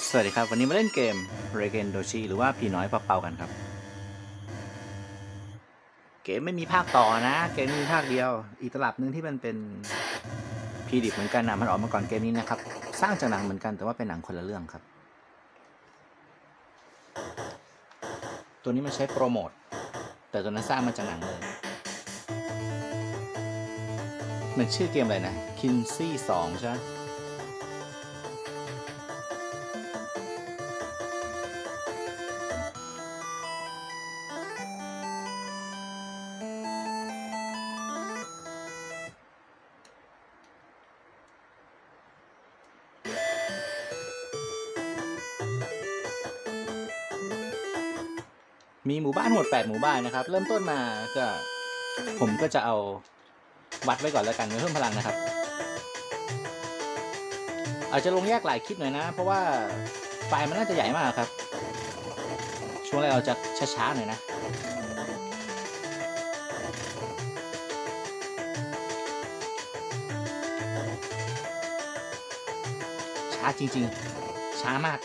สวัสดีครับวันนี้มาเล่นเกม r e g e n Doshi หรือว่าผีน้อยเป่าๆกันครับเกมไม่มีภาคต่อนะเกมมีภาคเดียวอีกตลับหนึ่งที่มันเป็นพีดิบเหมือนกันนะมันออกมาก่อนเกมนี้นะครับสร้างจากหนังเหมือนกันแต่ว่าเป็นหนังคนละเรื่องครับตัวนี้มันใช้โปรโมทแต่ตัวนั้นสร้างมาจากหนังเลยมันชื่อเกมอะไรนะ Kinsey 2ใช่ไหมมีหมู่บ้านทั้งหมด8หมู่บ้านนะครับเริ่มต้นมาก็ผมก็จะเอาวัดไว้ก่อนแล้วกันเพิ่มพลังนะครับอาจจะลงแยกหลายคลิปหน่อยนะเพราะว่าไฟล์มันน่าจะใหญ่มากครับช่วงแรกเราจะช้าๆหน่อยนะช้าจริงๆช้ามาก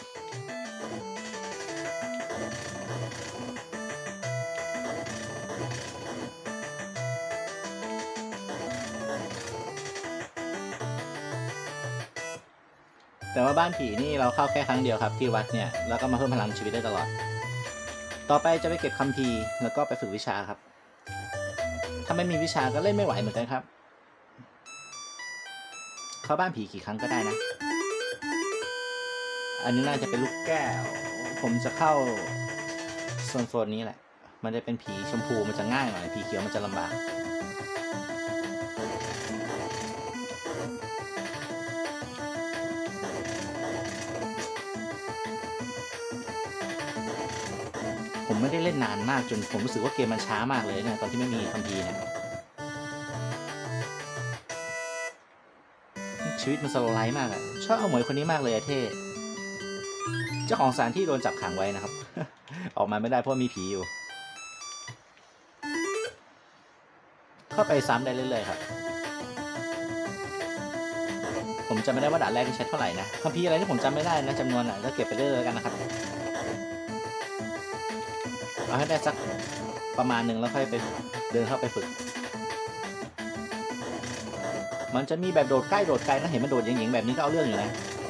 แต่ว่าบ้านผีนี่เราเข้าแค่ครั้งเดียวครับที่วัดเนี่ยแล้วก็มาเพิ่มพลังชีวิตได้ตลอดต่อไปจะไปเก็บคัมภีร์แล้วก็ไปฝึกวิชาครับถ้าไม่มีวิชาก็เล่นไม่ไหวเหมือนกันครับเข้าบ้านผีกี่ครั้งก็ได้นะอันนี้น่าจะเป็นลูกแก้วผมจะเข้าโซนนี้แหละมันจะเป็นผีชมพูมันจะง่ายหน่อยผีเขียวมันจะลำบากผมไม่ได้เล่นนานมากจนผมรู้สึกว่าเกมมันช้ามากเลยเนี่ยตอนที่ไม่มีคัมภีร์เนี่ยชีวิตมันสโลว์ไลฟ์มากอะชอบเอาหมวยคนนี้มากเลยเท่เจ้าของสถานที่โดนจับขังไว้นะครับออกมาไม่ได้เพราะมีผีอยู่เข้าไปซ้ำได้เรื่อยๆครับผมจำไม่ได้ว่าด่านแรกที่ใช้เท่าไหร่นะคัมภีร์อะไรที่ผมจำไม่ได้นะจำนวนอ่ะก็เก็บไปเรื่อยๆกันนะครับเอาให้ได้สักประมาณหนึ่งแล้วค่อยไปเดินเข้าไปฝึกมันจะมีแบบโดดใกล้โดดไกลนะเห็นมันโดดหยิงๆแบบนี้ก็เอาเรื่องอยู่นะ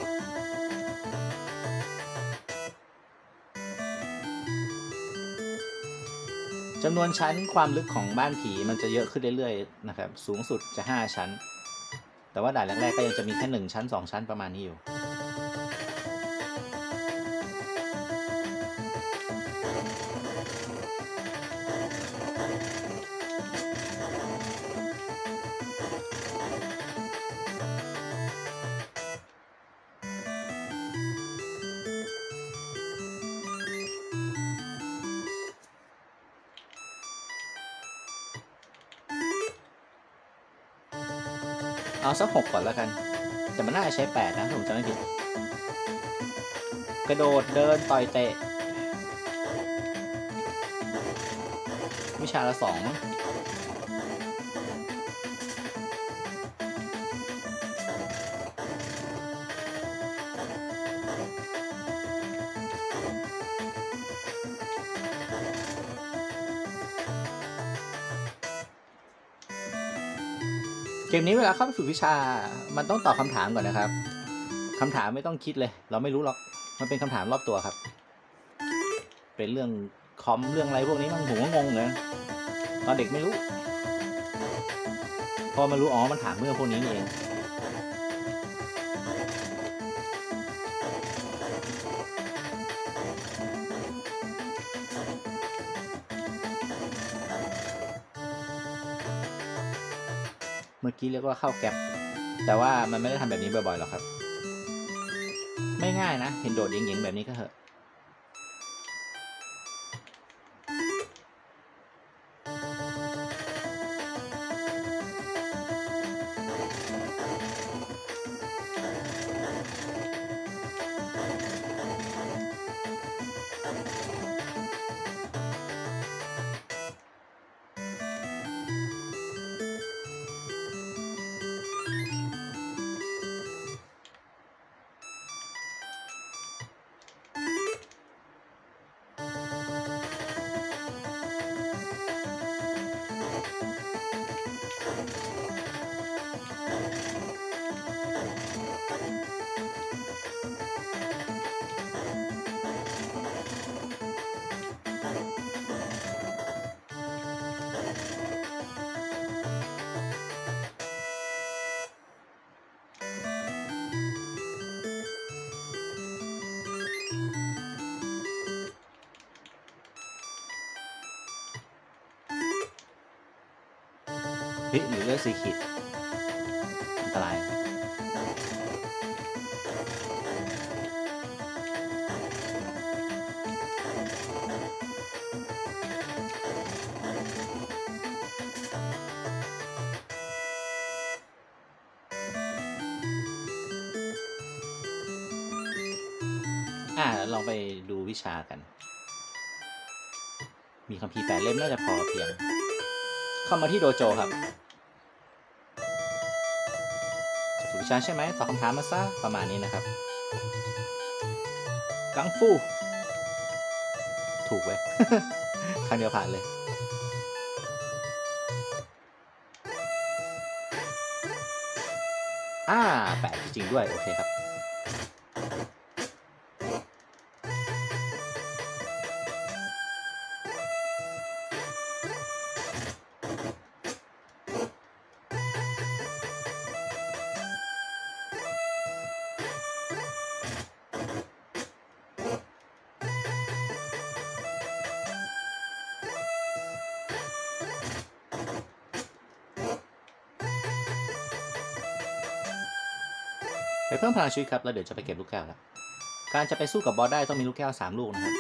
จำนวนชั้นความลึกของบ้านผีมันจะเยอะขึ้นเรื่อยๆนะครับสูงสุดจะ5ชั้นแต่ว่าด่านแรกๆก็ยังจะมีแค่1ชั้น2ชั้นประมาณนี้อยู่เอาสัก6ก่อนแล้วกันแต่มันน่าจะใช้8นะถ้าผมจำไม่ผิดกระโดดเดินต่อยเตะวิชาละ2มั้งเกมนี้เวลาเข้าไปฝึกวิชามันต้องตอบคำถามก่อนนะครับคำถามไม่ต้องคิดเลยเราไม่รู้หรอกมันเป็นคำถามรอบตัวครับเป็นเรื่องคอมเรื่องอะไรพวกนี้มันผมก็งงเลยตอนเด็กไม่รู้พอมารู้อ๋อมันถามเรื่องพวกนี้นี่เองเมื่อกี้เรียกว่าเข้าแก็บแต่ว่ามันไม่ได้ทำแบบนี้บ่อยๆหรอกครับไม่ง่ายนะเห็นโดดหยิงๆแบบนี้ก็เหอะเฮ้ยหรือเลือด4 ขีดอันตรายลองไปดูวิชากันมีคัมภีร์8 เล่มน่าจะพอเพียงเข้ามาที่โดโจครับจะฝึกวิชาใช่ไหมตอบคำถามมาซะประมาณนี้นะครับกังฟูถูกเว้ย ครั้งเดียวผ่านเลย8 จริงด้วยโอเคครับไปเพิ่มพลังชีวิตครับแล้วเดี๋ยวจะไปเก็บลูกแก้วแล้วการจะไปสู้กับบอสได้ต้องมีลูกแก้ว3 ลูกนะครับ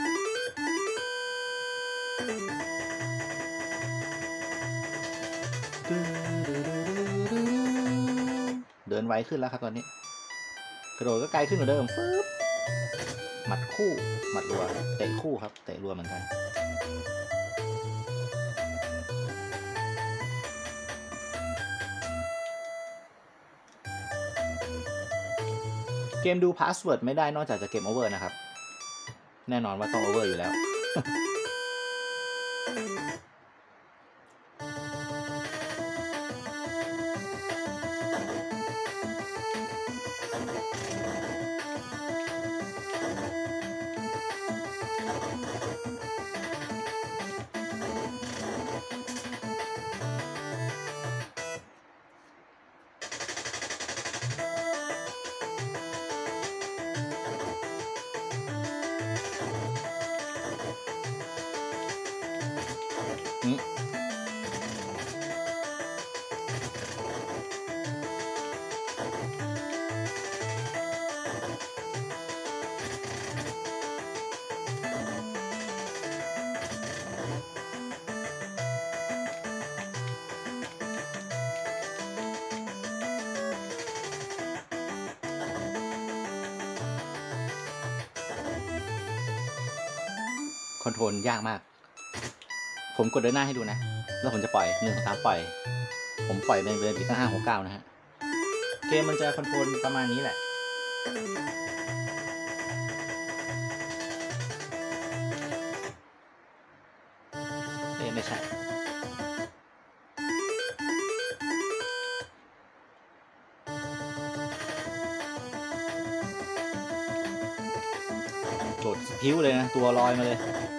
เดินไวขึ้นแล้วครับตอนนี้กระโดดก็ไกลขึ้นกว่าเดิมฟึ๊บหมัดคู่หมัดรัวเตะคู่ครับเตะรัวเหมือนกันเกมดูพาสเวิร์ดไม่ได้นอกจากจะเกมโอเวอร์นะครับแน่นอนว่าต้องโอเวอร์อยู่แล้ว คอนโทรลยากมากผมกดเดินหน้าให้ดูนะแล้วผมจะปล่อย1 2 3ปล่อยผมปล่อยเดินอีกตั้ง5 6 9นะฮะเกมมันจะคอนโทรลประมาณนี้แหละไม่ใช่โดดพิ้วเลยนะตัวลอยมาเลย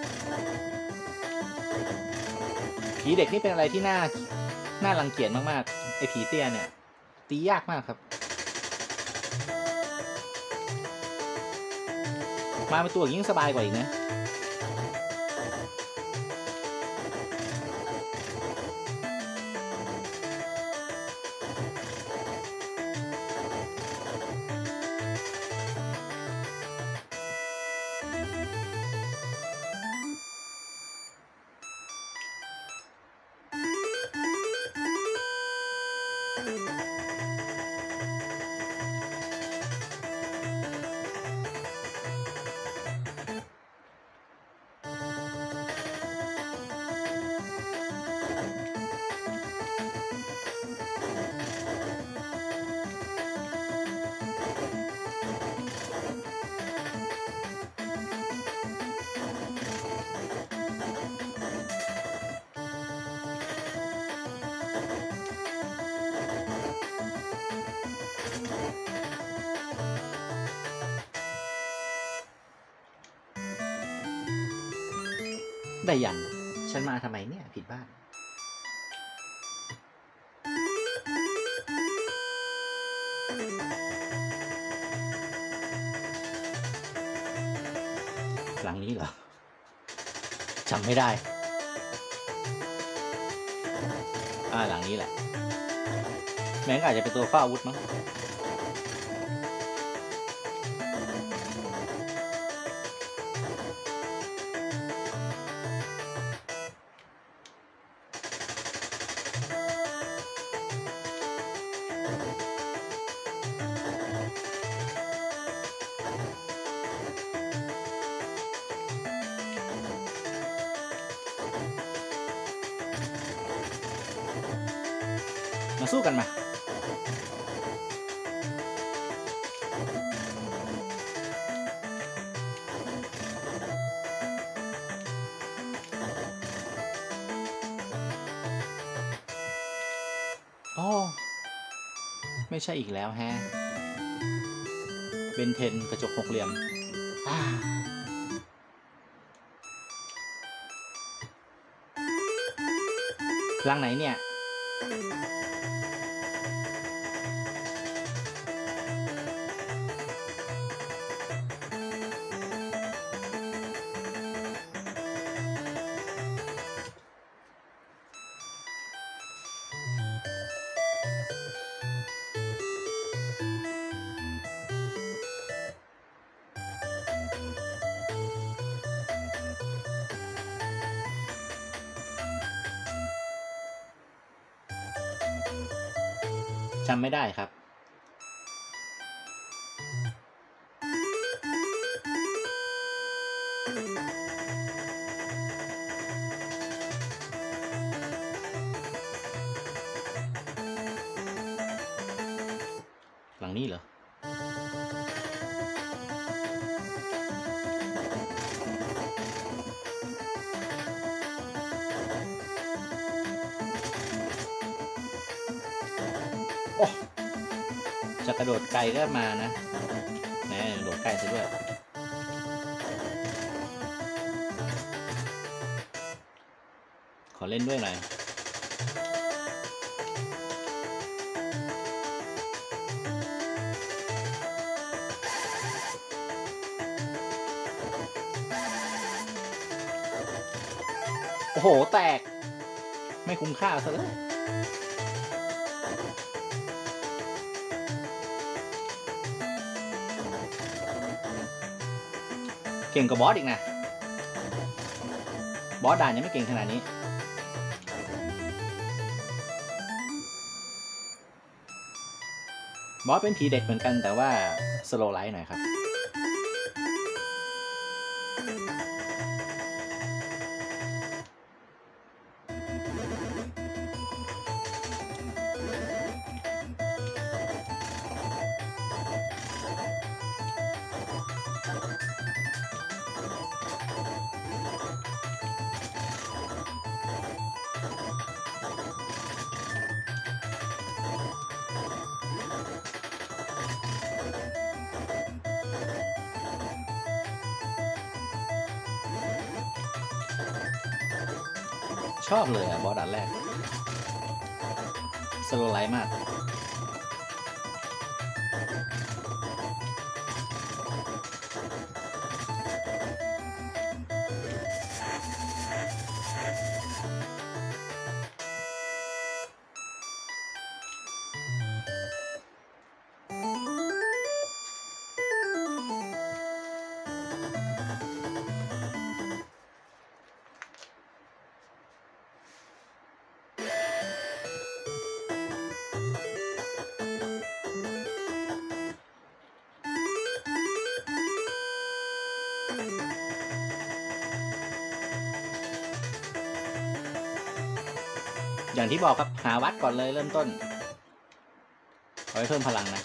ผีเด็กนี่เป็นอะไรที่น่ารังเกียจมากๆไอ้ผีเตี้ยเนี่ยตียากมากครับมาเป็นตัวยิ่งสบายกว่าอีกนะได้ยังฉันมาทำไมเนี่ยผิดบ้านหลังนี้เหรอจำไม่ได้หลังนี้แหละแม่งอาจจะเป็นตัวเฝ้าอาวุธมั้งมาสู้กันมาโอ้ไม่ใช่อีกแล้วแฮะเบนเทนกระจกหกเหลี่ยมพลังไหนเนี่ยจำไม่ได้ครับหลังนี้เหรอโอ้จะกระโดดไกลก็มานะแหมโดดไกลซะด้วยขอเล่นด้วยหน่อยโอ้โหแตกไม่คุ้มค่าซะเลยเก่งกว่าบอสอีกนะบอสด่านยังไม่เก่งขนาดนี้บอสเป็นผีเด็กเหมือนกันแต่ว่าสโลว์ไลท์หน่อยครับชอบเลยบอสด่านแรกสโลว์ไลท์มากอย่างที่บอกครับหาวัดก่อนเลยเริ่มต้นเอาไว้เพิ่มพลังนะ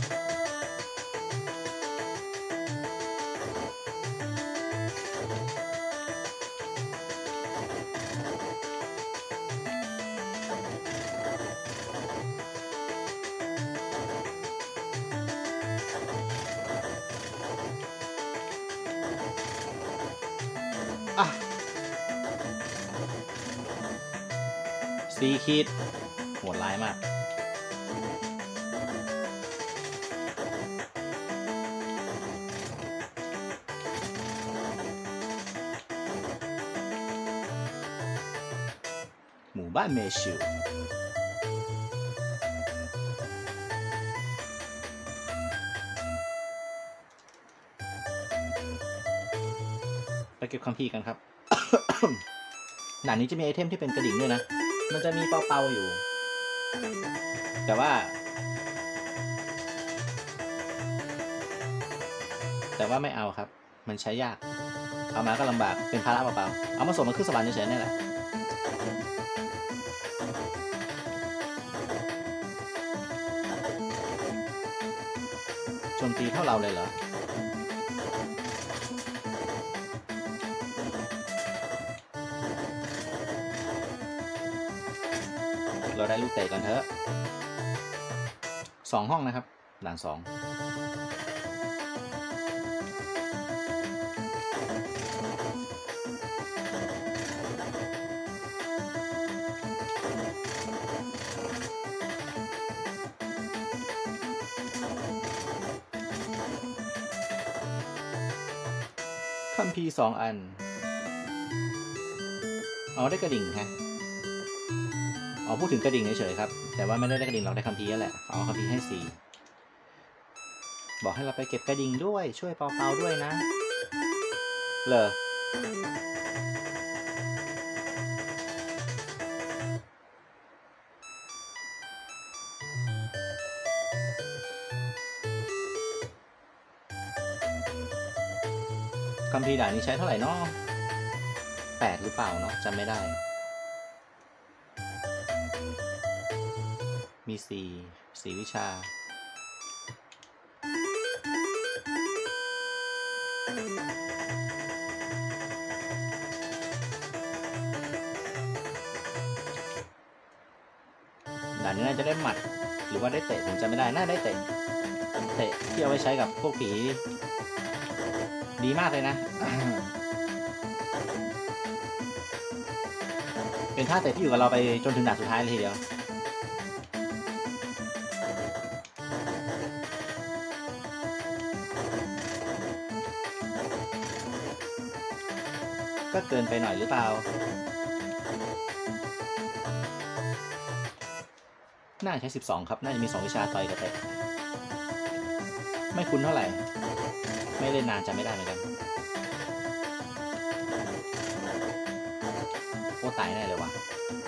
4 ขีดโหดร้ายมากหมู่บ้านเมชิลเก็บคัมภีร์กันครับ ด่านนี้จะมีไอเทมที่เป็นกระดิ่งด้วยนะ มันจะมีเป่าๆอยู่ แต่ว่าไม่เอาครับ มันใช้ยาก เอามาก็ลำบาก เป็นภาระเปล่าๆเอามาส่งมาขึ้นสวรรค์เฉยๆนี่แหละโจมตีเท่าเราเลยเหรอ เราได้ลูกเตะกันเถอะ2 ห้องนะครับด่าน2คัมภีร์2 อันอ๋อได้กระดิ่งฮะอ๋อพูดถึงกระดิ่งเฉยๆครับแต่ว่าไม่ได้กระดิ่งเราได้คัมภีร์แหละเอาคัมภีร์ให้4บอกให้เราไปเก็บกระดิ่งด้วยช่วยเปาๆด้วยนะเหรอคัมภีร์ด่านนี้ใช้เท่าไหร่เนาะ8หรือเปล่าเนาะจำไม่ได้มี4วิชาด่านนี้น่าจะได้หมัดหรือว่าได้เตะผมจำไม่ได้น่าได้เตะที่เอาไว้ใช้กับพวกผีดีมากเลยนะ เป็นท่าเตะที่อยู่กับเราไปจนถึงด่านสุดท้ายเลยทีเดียวก็เกินไปหน่อยหรือเปล่าน่าใช้12ครับน่าจะมี2วิชาต่อยกับเตะไม่คุ้นเท่าไหร่ไม่เล่นนานจำไม่ได้เหมือนกันโอ้ตายแน่เลยวะ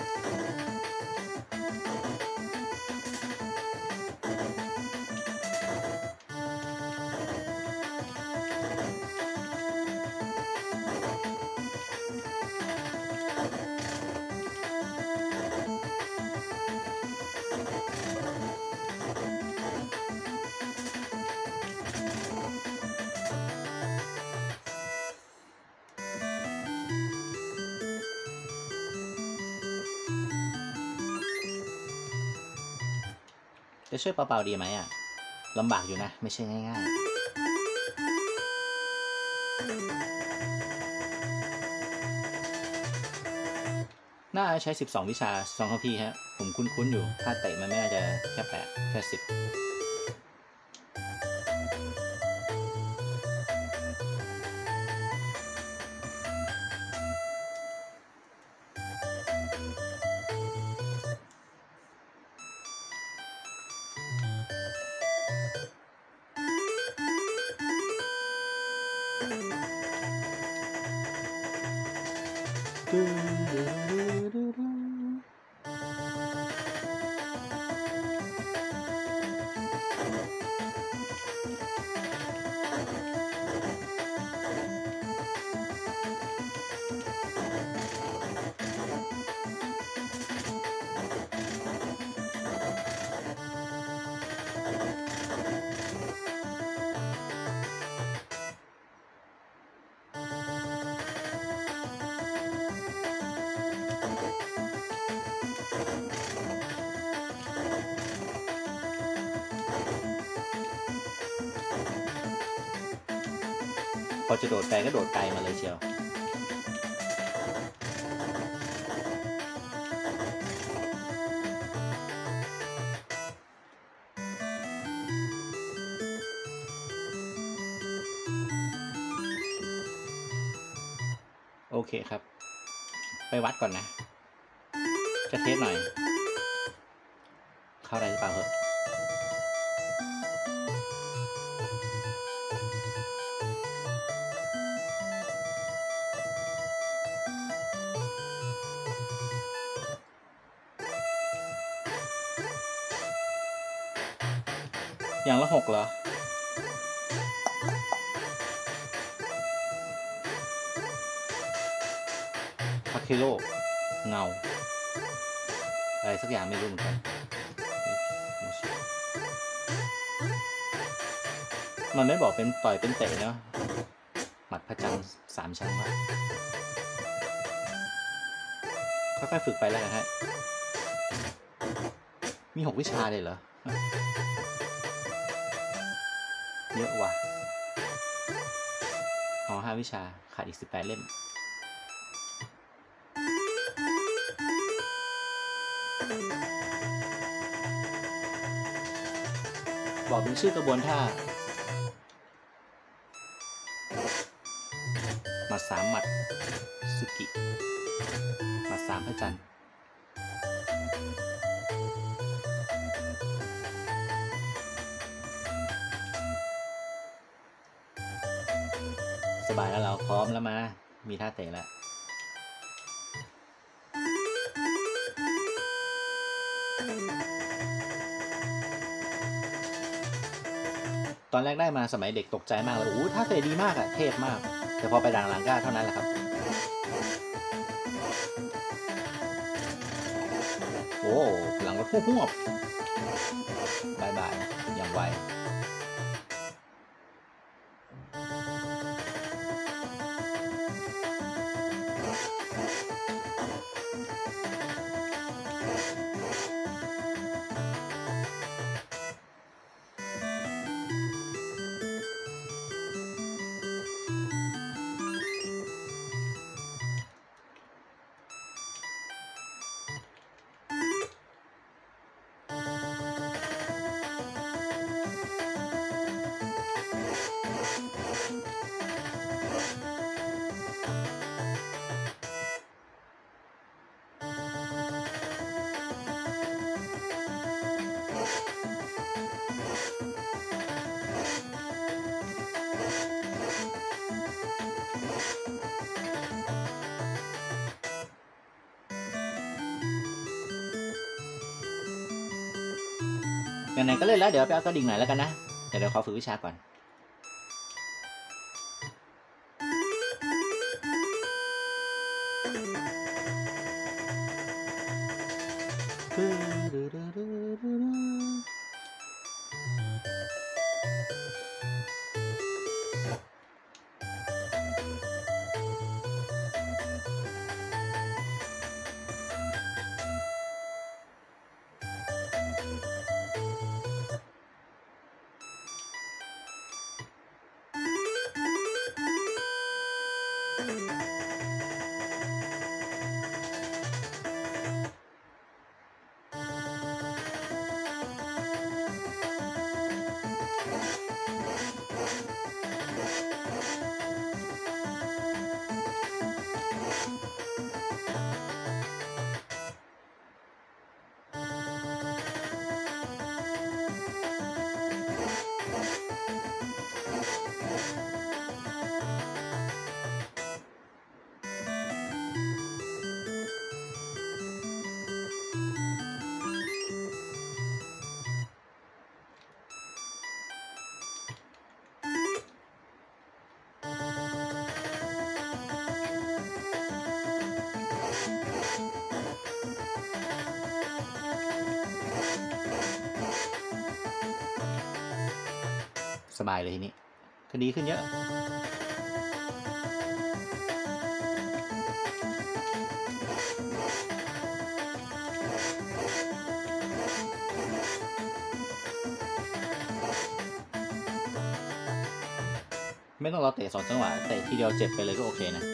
จะช่วยเปล่าๆดีไหมอ่ะลำบากอยู่นะไม่ใช่ง่ายๆน่าใช้12วิชา2คัมภีร์ฮะผมคุ้นๆอยู่ถ้าเตะมันไม่น่าจะแค่8แค่10พอจะโดดไกลก็โดดไกลมาเลยเชียวโอเคครับไปวัดก่อนนะจะเทสหน่อยเข้าได้หรือเปล่าเหรออย่างละ6เหรอพาเคโลเงาอะไรสักอย่างไม่รู้เหมือนกันมันไม่บอกเป็นต่อยเป็นเตะเนาะหมัดพระจันทร์3 ชั้นวะค่อยๆฝึกไปแล้วกันฮะมี6 วิชาเลยเหรอเยอะว่ะอ๋อ5 วิชาขาดอีก18 เล่มบอกเป็นชื่อกระบวนท่าหมัด3 หมัดสึกิหมัด3 พระจันทร์สบายแล้วเราพร้อมแล้วมามีท่าเตะแล้วตอนแรกได้มาสมัยเด็กตกใจมากเลยโอ้ท่าเตะดีมากอะเทพมากแต่พอไปดังหลังก็เท่านั้นแหละครับโอ้หลังรถหวบบายบายอย่างไวไหนๆก็เล่นแล้วเดี๋ยวไปเอากระดิ่งหน่อยแล้วกันนะเดี๋ยวขอฝึกวิชาก่อนสบายเลยทีนี้คดีขึ้นเยอะไม่ต้องรอเตะ2 จังหวะเตะทีเดียวเจ็บไปเลยก็โอเคนะ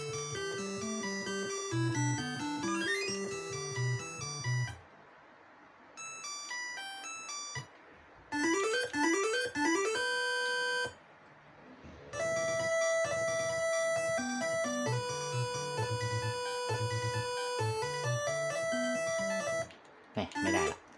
ไม่ได้ละ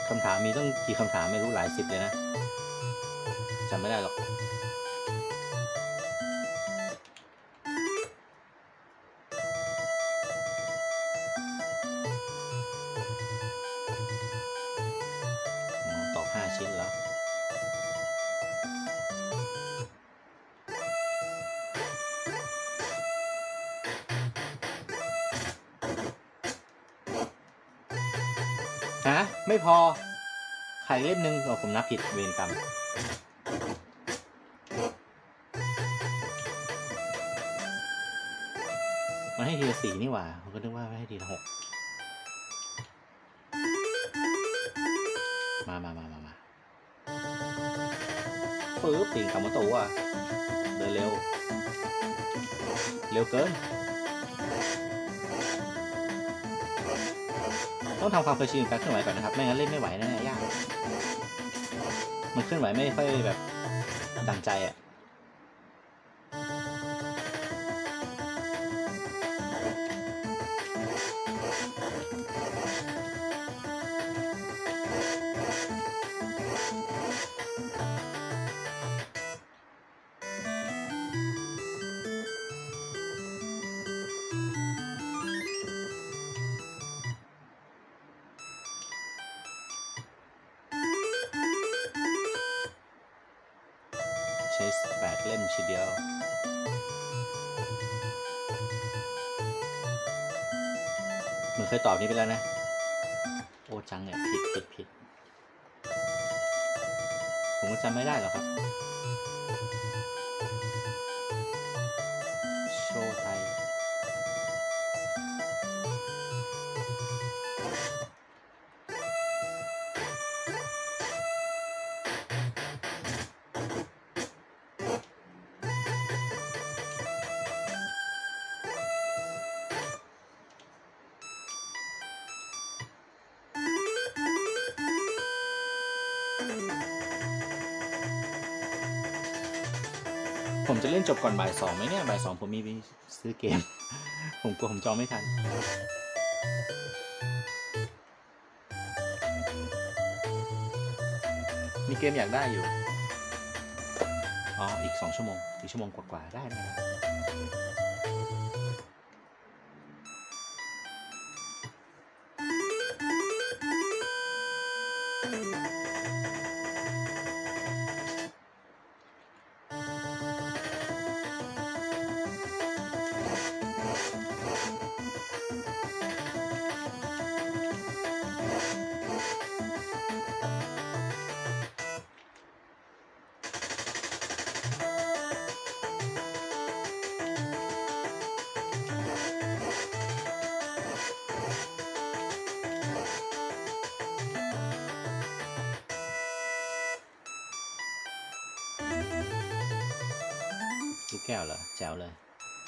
คำถามมีต้องกี่คำถามไม่รู้หลายสิบเลยนะจำไม่ได้หรอกตอบ5 ชิ้นแล้วฮะไม่พอไข่เล่มหนึ่งผมนับผิดเวรกรรมมันให้ทีละ4นี่หว่าผมก็นึกว่าไม่ให้ทีละ6มาปึ๊บติ่งคำว่าตัวเดินเร็วเกินต้องทำความเคยชินกับการเคลื่อนไหวก่อนนะครับไม่งั้นเล่นไม่ไหวแน่ยากมันเคลื่อนไหวไม่ค่อยแบบดังใจอ่ะใช้8 เล่มทีเดียวเหมือนเคยตอบนี้ไปแล้วนะโอจังเนี่ยผิดผมก็จำไม่ได้หรอกครับโชไทยผมจะเล่นจบก่อนบ่าย 2ไหมเนี่ยบ่าย 2ผมมีไปซื้อเกม ผมกลัวผมจองไม่ทันมีเกมอยากได้อยู่อีก2 ชั่วโมงอีกชั่วโมงกว่าได้ไหมลูกแก้วเหรอแจ๋วเลย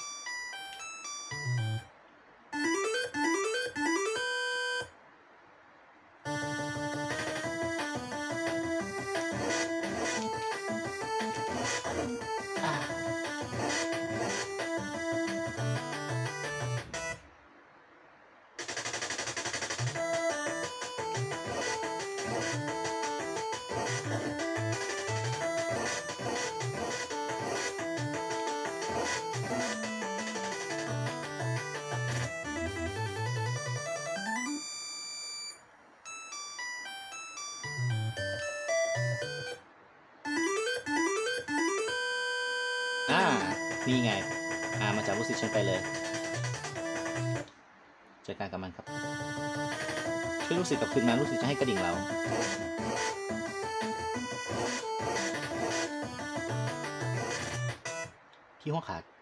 นี่ไงมาจากลูกศิษย์ฉันไปเลยเจอกันกับมันครับช่วยลูกศิษย์กับคืนมาลูกศิษย์จะให้กระดิ่งเราที่ห้องขาด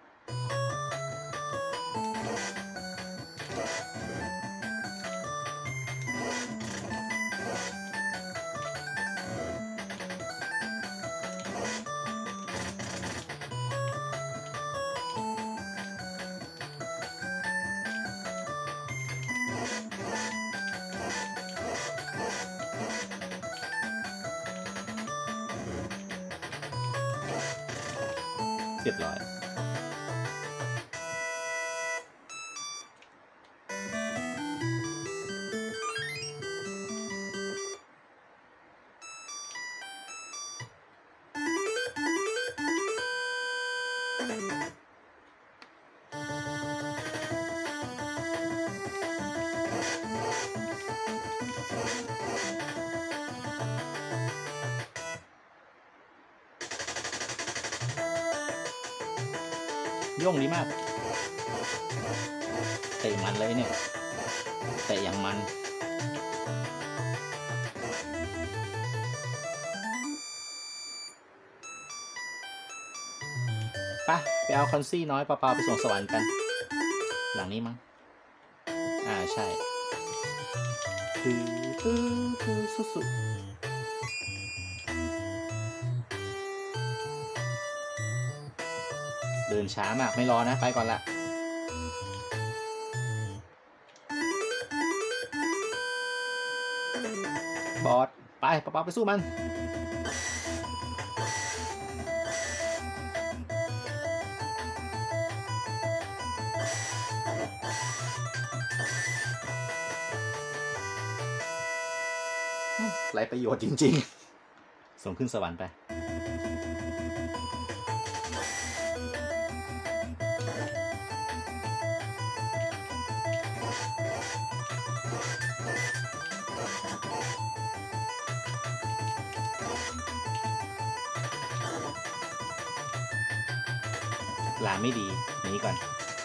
เรียบร้อยโย่งดีมากเตะมันเลยเนี่ยเตะอย่างมันไปเอาคอนซี่น้อยเปล่าๆไปส่งสวรรค์กันหลังนี้มั้งใช่สุดเดินช้ามากไม่รอนะไปก่อนละบอสไปเปล่าๆไปสู้มันไรประโยชน์จริงๆส่งขึ้นสวรรค์ไปลาไม่ดีหนีก่อน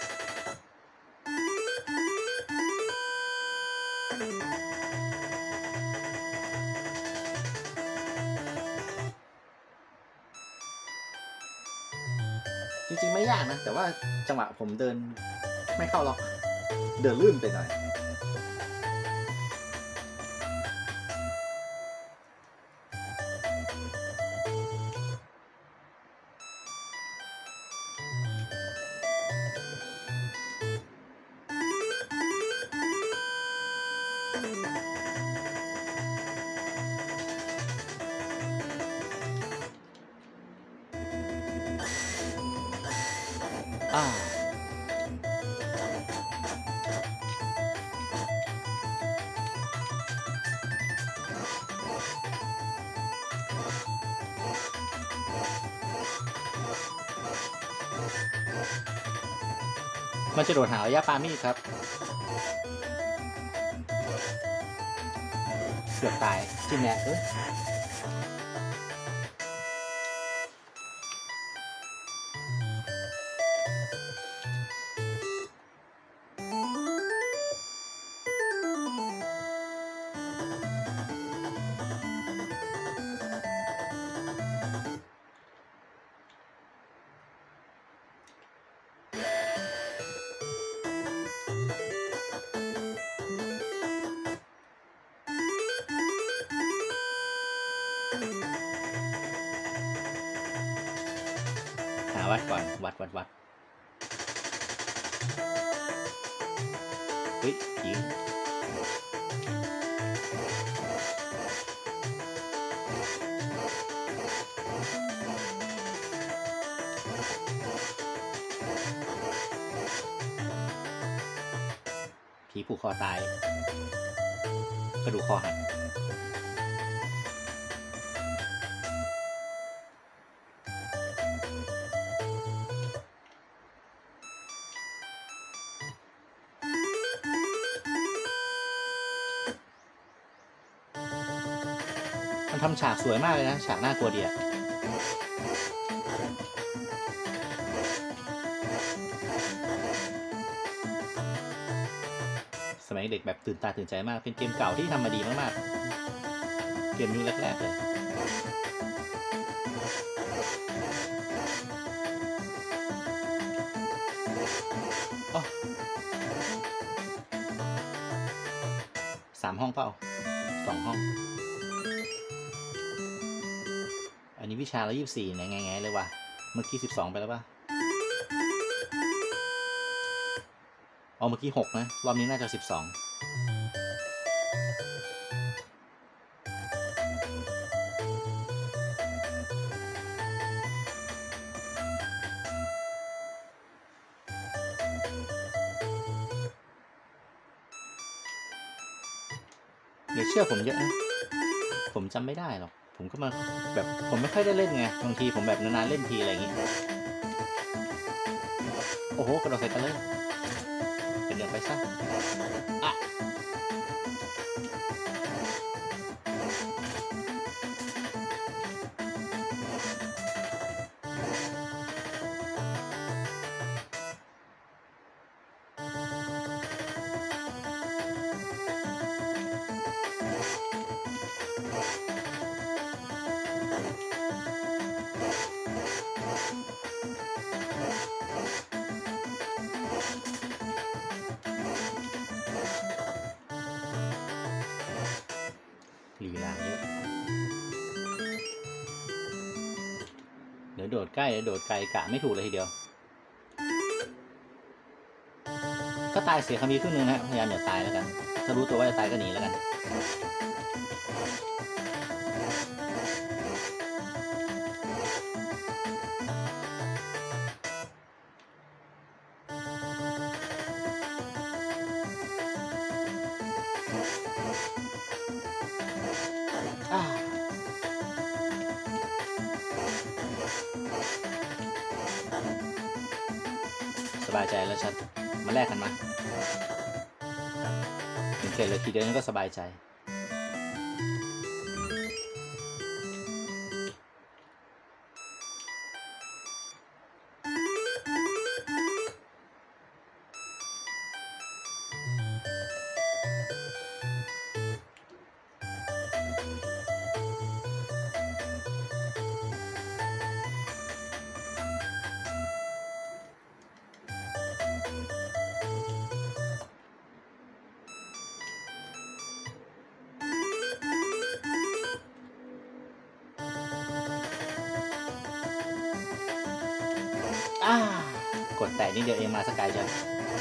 จริงๆไม่ยากนะแต่ว่าจังหวะผมเดินไม่เข้าล็อกเดินลื่นไปหน่อยมันจะโดดหาระยะปามีดครับเกือบตายจิ้มแรงวัดก่อนวัดเฮ้ยยิงผีผูกคอตายกระดูกคอหักมันทำฉากสวยมากเลยนะฉากน่ากลัวดีอะสมัยเด็กแบบตื่นตาตื่นใจมากเป็นเกมเก่าที่ทำมาดีมากๆเกมยุคแรกๆเลย3 ห้องเปล่า2 ห้องอันนี้วิชาละ24ไงเลยว่ะเมื่อกี้12ไปแล้วป่ะเมื่อกี้6นะรอบนี้น่าจะ12เดี๋ยวเชื่อผมเยอะนะผมจำไม่ได้หรอกผมก็มาแบบผมไม่ค่อยได้เล่นไงบางทีผมแบบนานๆเล่นทีอะไรอย่างงี้โอ้โหกระโดดใส่กันเลยเป็นเดือดไปซะอ่ะลีลาเยอะเดี๋ยวโดดใกล้เดี๋ยวโดดไกลกะไม่ถูกเลยทีเดียวก็ตายเสียคำนี้ครึ่งนึงนะพยายามอย่าตายแล้วกันถ้ารู้ตัวว่าจะตายก็หนีแล้วกันสบายใจแล้วชัดมาแลกกันมาถึงเสร็จเลยทีเดียวนั้นก็สบายใจกดแตะนิดเดียวเองมาสกายจัง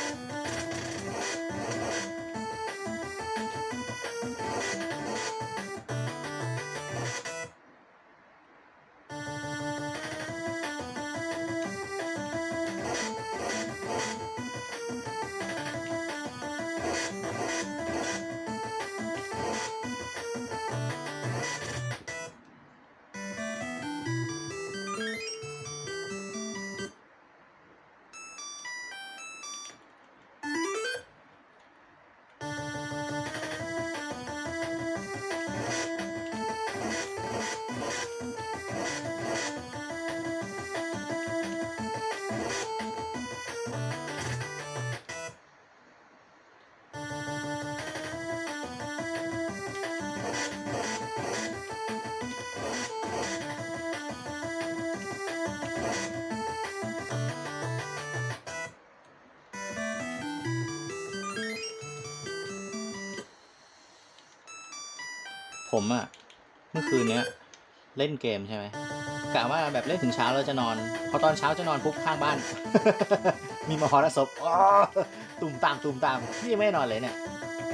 ผมอะเมื่อคืนเนี้ยเล่นเกมใช่ไหมกะว่าแบบเล่นถึงเช้าแล้วจะนอนพอตอนเช้าจะนอนปุ๊บข้างบ้าน มีมหรสพตุ่มตามพี่ยังไม่ได้นอนเลยเนี่ย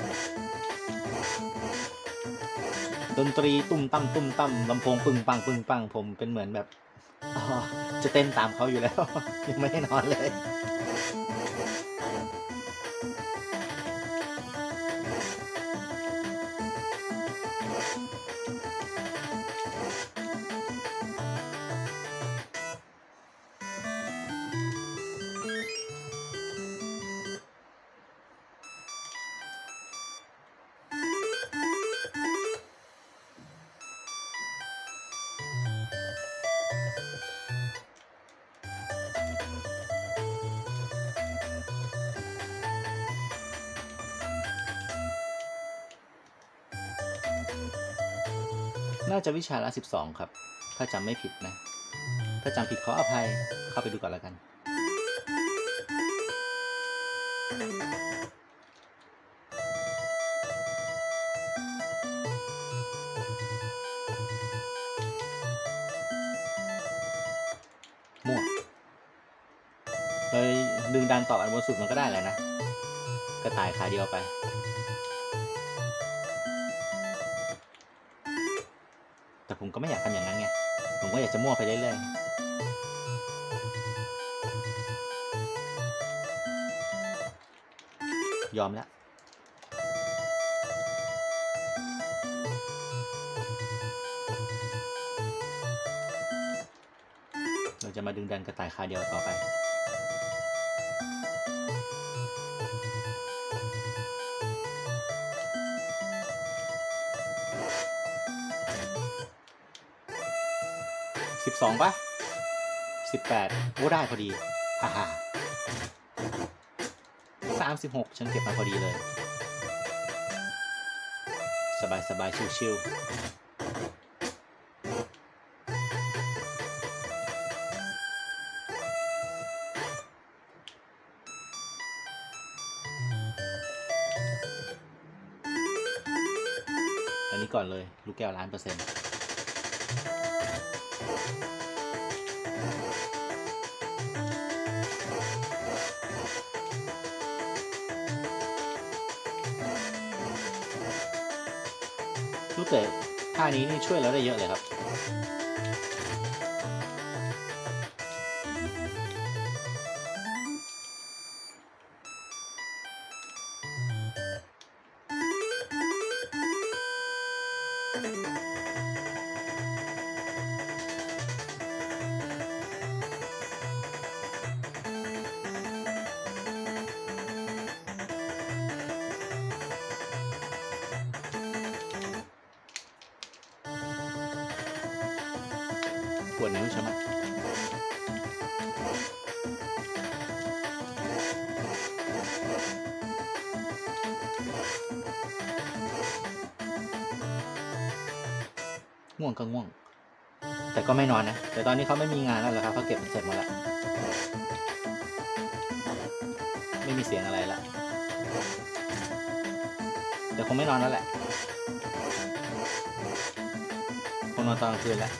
ดนตรีตุ่มตั้มลำโพงปึ้งปังผมเป็นเหมือนแบบจะเต้นตามเขาอยู่แล้ว ยังไม่ได้นอนเลยน่าจะวิชาละ12ครับถ้าจำไม่ผิดนะถ้าจำผิดขออภัยเข้าไปดูก่อนแล้วกันมั่วเลยดึงดันต่ออันบนสุดมันก็ได้แหละนะกระต่ายขาเดียวไปแต่ผมก็ไม่อยากทำอย่างนั้นไงผมก็อยากจะมั่วไปเรื่อยๆยอมแล้วเราจะมาดึงดันกระต่ายขาเดียวต่อไป 12ป่ะ18โอ้ได้พอดีฮ่าฮ่า36ฉันเก็บมาพอดีเลยสบายสบายชิวๆอันนี้ก่อนเลยลูกแก้ว1,000,000%ลูกเตะท่านี้นี่ช่วยเราได้เยอะเลยครับปวดนิ้วใช่ไหมง่วงก็ง่วงแต่ก็ไม่นอนนะแต่ตอนนี้เขาไม่มีงานแล้วเหรอครับเขาเก็บเสร็จหมดแล้วไม่มีเสียงอะไรละแต่คงไม่นอนแล้วแหละคงนอนตอนกลางคืนแล้ว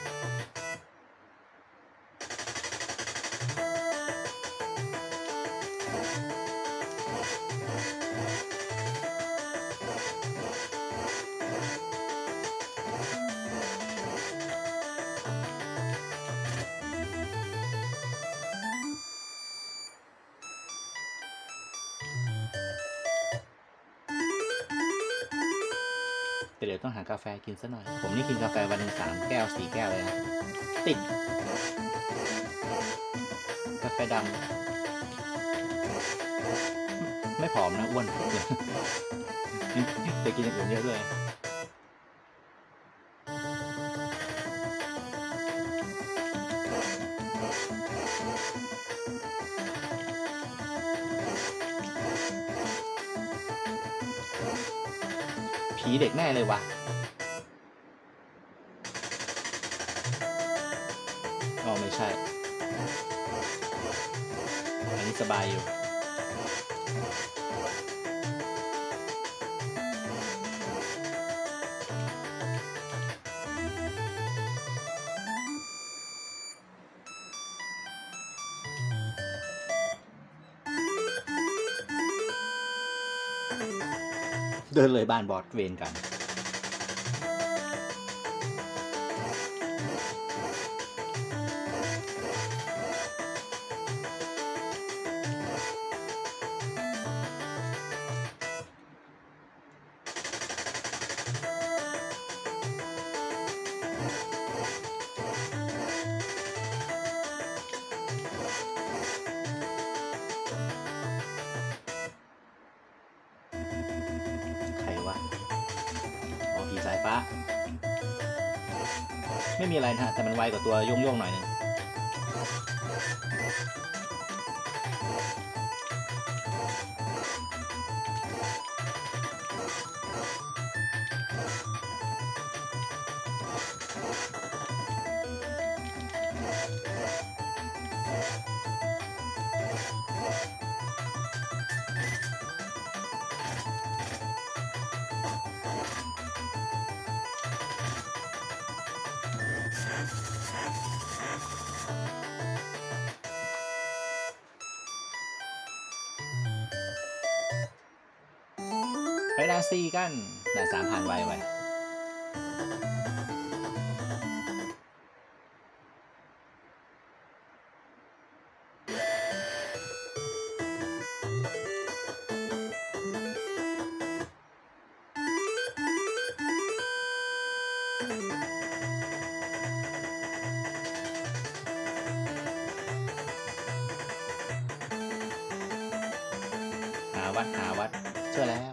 แต่เดี๋ยวต้องหากาแฟกินซะหน่อยผมนี่กินกาแฟวันหนึ่ง3 แก้ว 4 แก้วเลยนะติดกาแฟดำไม่ผอมนะอ้วนแต่กินอย่างอื่นเยอะด้วยผีเด็กแน่เลยวะอ๋อไม่ใช่อันนี้สบายอยู่เดินเลยบ้านบอสเวนกันใครวะอ๋อผีสายฟ้าไม่มีอะไรนะฮะแต่มันไวกว่าตัวโยงๆหน่อยนึงไปด่าน4กันด่าน3ผ่านไวไววัดเชื่อแล้ว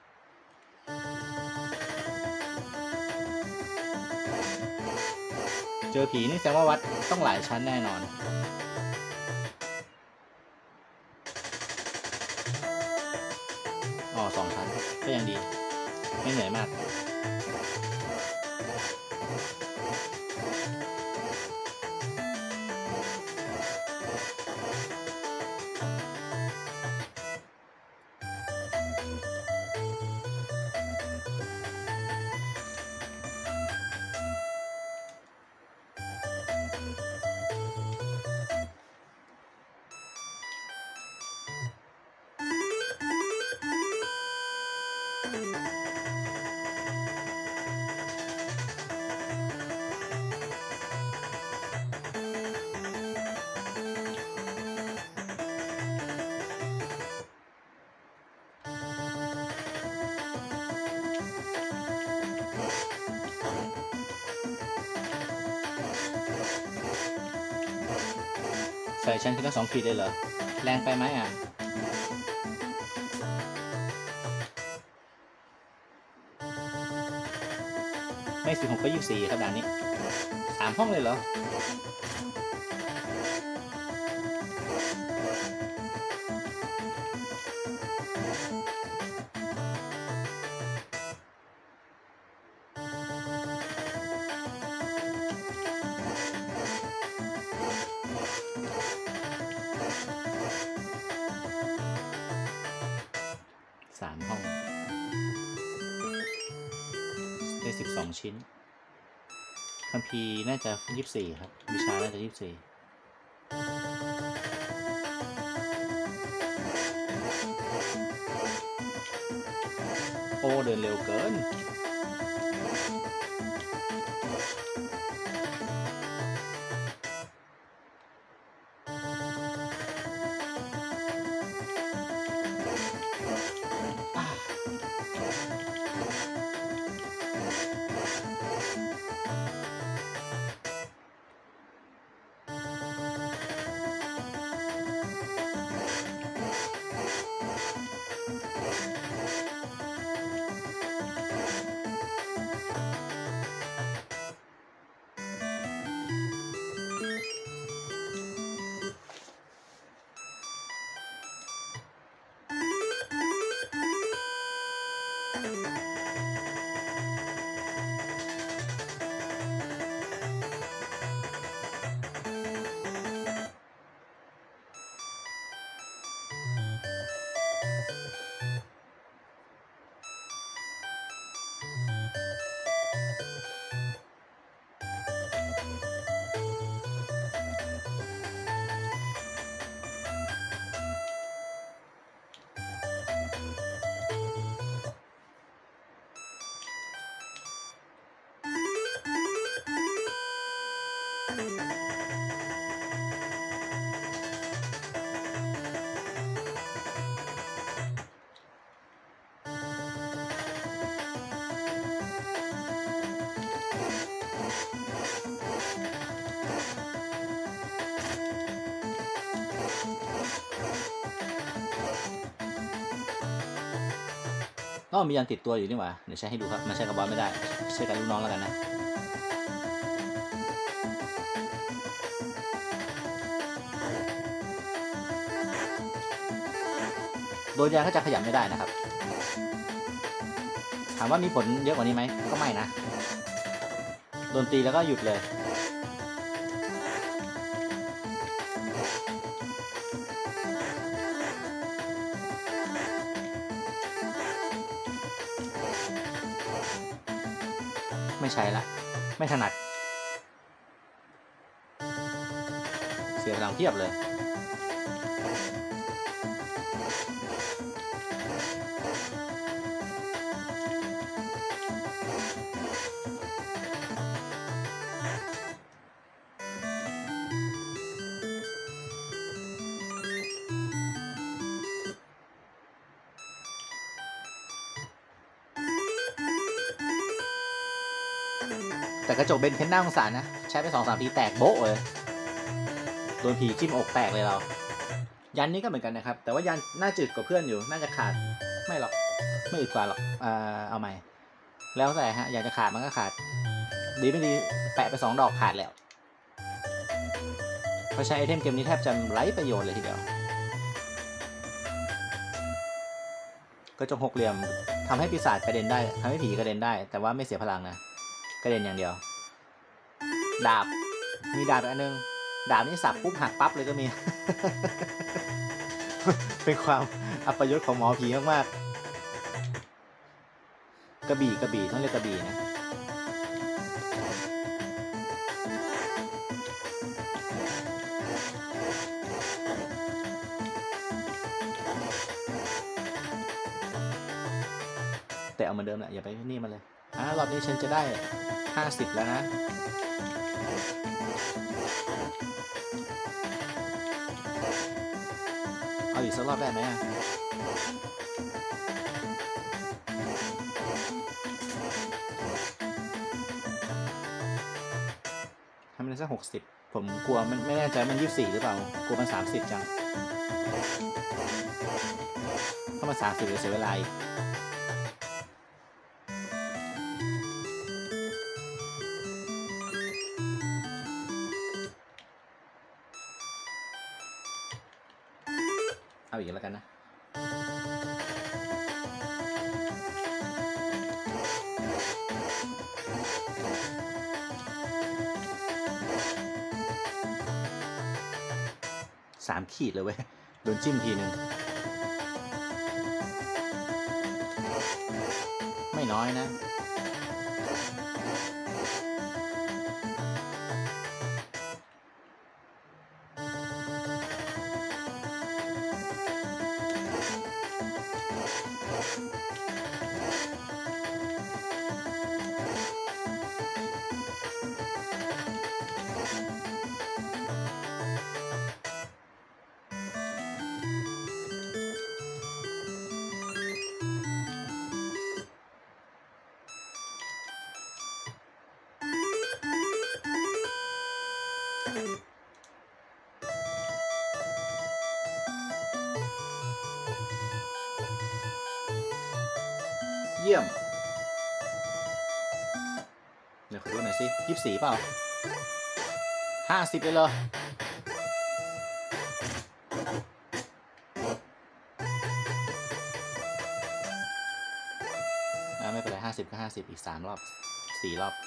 เจอผีนี่แสดงว่าวัดต้องหลายชั้นแน่นอนอ๋อ2 ชั้นก็ยังดีไม่เหนื่อยมากใส่ชั้นขึ้นละ2 ขีดเลยเหรอแรงไปไหมอ่ะไม่16ก็24ครับด่านนี้3 ห้องเลยเหรอ3 ห้องได้12 ชิ้นคัมภีร์น่าจะ24ครับวิชาน่าจะ24โอ้เดินเร็วเกินก็มียันติดตัวอยู่นี่หว่าเดี๋ยวใช้ให้ดูครับมันใช้กับบอสไม่ได้ใช้กับลูกน้องแล้วกันนะโดนยาก็จะขยับไม่ได้นะครับถามว่ามีผลเยอะกว่านี้ไหมก็ไม่นะโดนตีแล้วก็หยุดเลยไม่ใช้ละไม่ถนัดเสียพลังเทียบเลยแต่กระจกเบนเทนน่าสงสารนะใช้ไป2-3 ทีแตกโบ๊ะเลยโดนผีจิ้มอกแตกเลยเรายันนี้ก็เหมือนกันนะครับแต่ว่ายันน่าจืดกว่าเพื่อนอยู่น่าจะขาดไม่หรอกไม่อืดกว่าหรอกเอาใหม่แล้วแต่ฮะอยากจะขาดมันก็ขาดดีไม่ดีแปะไป2 ดอกขาดแล้วเพราะใช้ไอเทมเกมนี้แทบจะไร้ประโยชน์เลยทีเดียวก็จงหกเหลี่ยมทำให้ปีศาจกระเด็นได้ทำให้ผีกระเด็นได้แต่ว่าไม่เสียพลังนะกระเด็นอย่างเดียวดาบมีดาบอันนึงดาบนี่สับปุ๊บหักปั๊บเลยก็มี เป็นความอัปยศของหมอผีมากๆกระบี่ต้องเรียกกระบี่นะแต่เอาเหมือนเดิมแหละอย่าไปนี่มาเลยรอบนี้ฉันจะได้50แล้วนะเอาอีกสักรอบได้ไหมทำมันสัก60ผมกลัวมันไม่แน่ใจมัน24หรือเปล่ากลัวมัน30จังถ้ามัน30จะเสียเวลาอีกเอาอีกแล้วกันนะ3 ขีดเลยเว้ยโดนจิ้มทีนึงไม่น้อยนะเยี่ยมเดี๋ยวขอดูหน่อยสิ24เปล่า50เลยเหรอไม่เป็นไร50ก็50อีก3 รอบ4 รอบ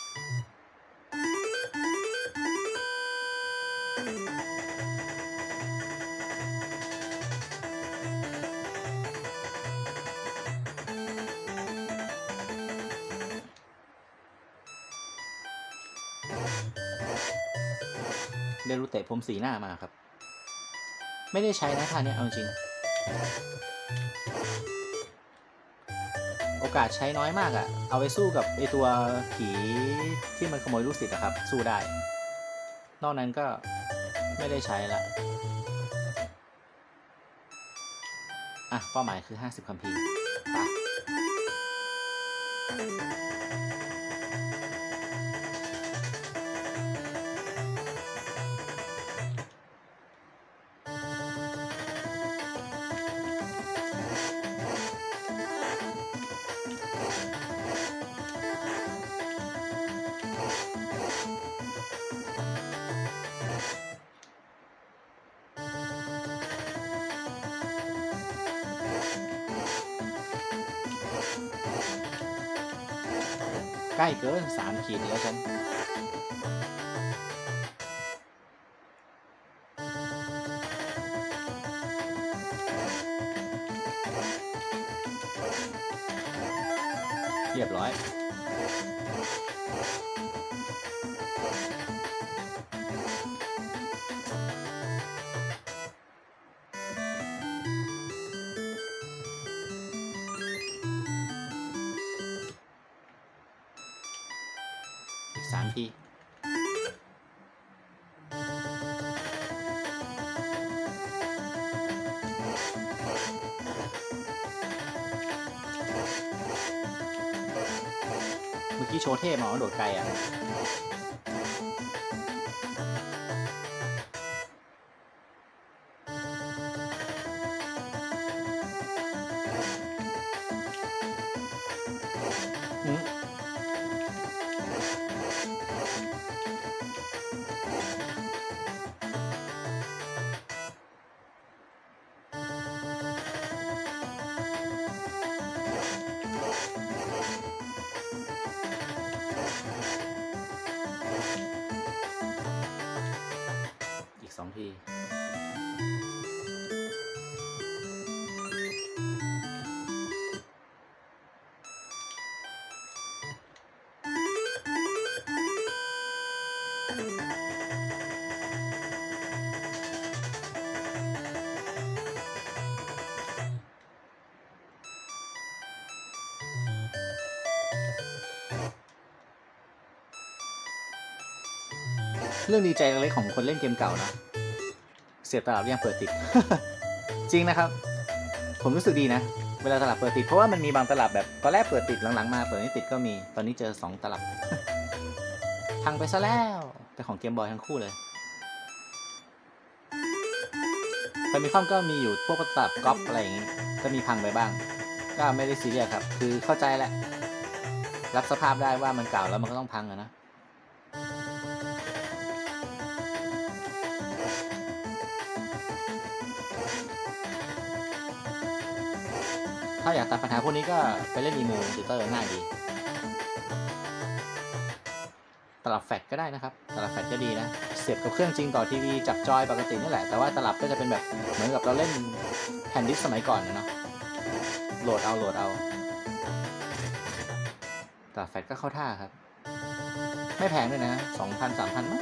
เดรูเตะผมสีหน้ามาครับไม่ได้ใช้นะท่านี้เอาจริงโอกาสใช้น้อยมากอะเอาไปสู้กับไอตัวผีที่มันขโมยลูกศิษย์นะครับสู้ได้นอกนั้นก็ไม่ได้ใช้ละเป้าหมายคือ50 คัมภีร์ไปใกล้เกิน3 ขีดแล้วฉันเรียบร้อย3 ทีเมื่อกี้โชว์เทพมาว่าโดดไกลอีก2 ทีเรื่องดีใจเล็กของคนเล่นเกมเก่านะเสียบตลับยังเปิดติด จริงนะครับผมรู้สึกดีนะเวลาตลับเปิดติดเพราะว่ามันมีบางตลับแบบตอนแรกเปิดติดหลังๆมาเปิดไม่ติดก็มีตอนนี้เจอ2 ตลับ พังไปซะแล้วแต่ของเกมบอยทั้งคู่เลยฟามิคอมก็มีอยู่พวกตลับก๊อปอะไรอย่างงี้ก็มีพังไปบ้างก็ไม่ได้ซีเรียสครับคือเข้าใจแหละรับสภาพได้ว่ามันเก่าแล้วมันก็ต้องพังอะนะถ้าอยากตัดปัญหาพวกนี้ก็ไปเล่นอีมูติเตอร์ง่ายดีตลับแฟลชก็ได้นะครับตลับแฟลชก็ดีนะเสียบกับเครื่องจริงต่อทีวีจับจอยปกตินี่แหละแต่ว่าตลับก็จะเป็นแบบเหมือนกับเราเล่นแผ่นดิสก์สมัยก่อนเนาะโหลดเอาตลับแฟลชก็เข้าท่าครับไม่แพงด้วยนะ 2,000-3,000 มั้ง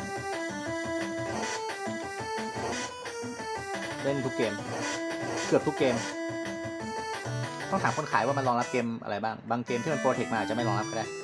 เล่นทุกเกมเกือบทุกเกมต้องถามคนขายว่ามันรองรับเกมอะไรบ้างบางเกมที่มันโปรเทคมาอาจจะไม่รองรับก็ได้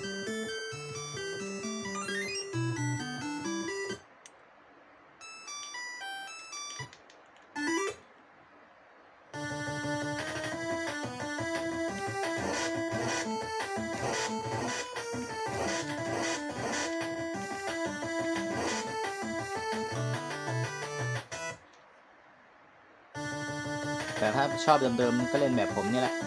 แต่ถ้าชอบเดิมๆก็เล่นแบบผมนี่แหละ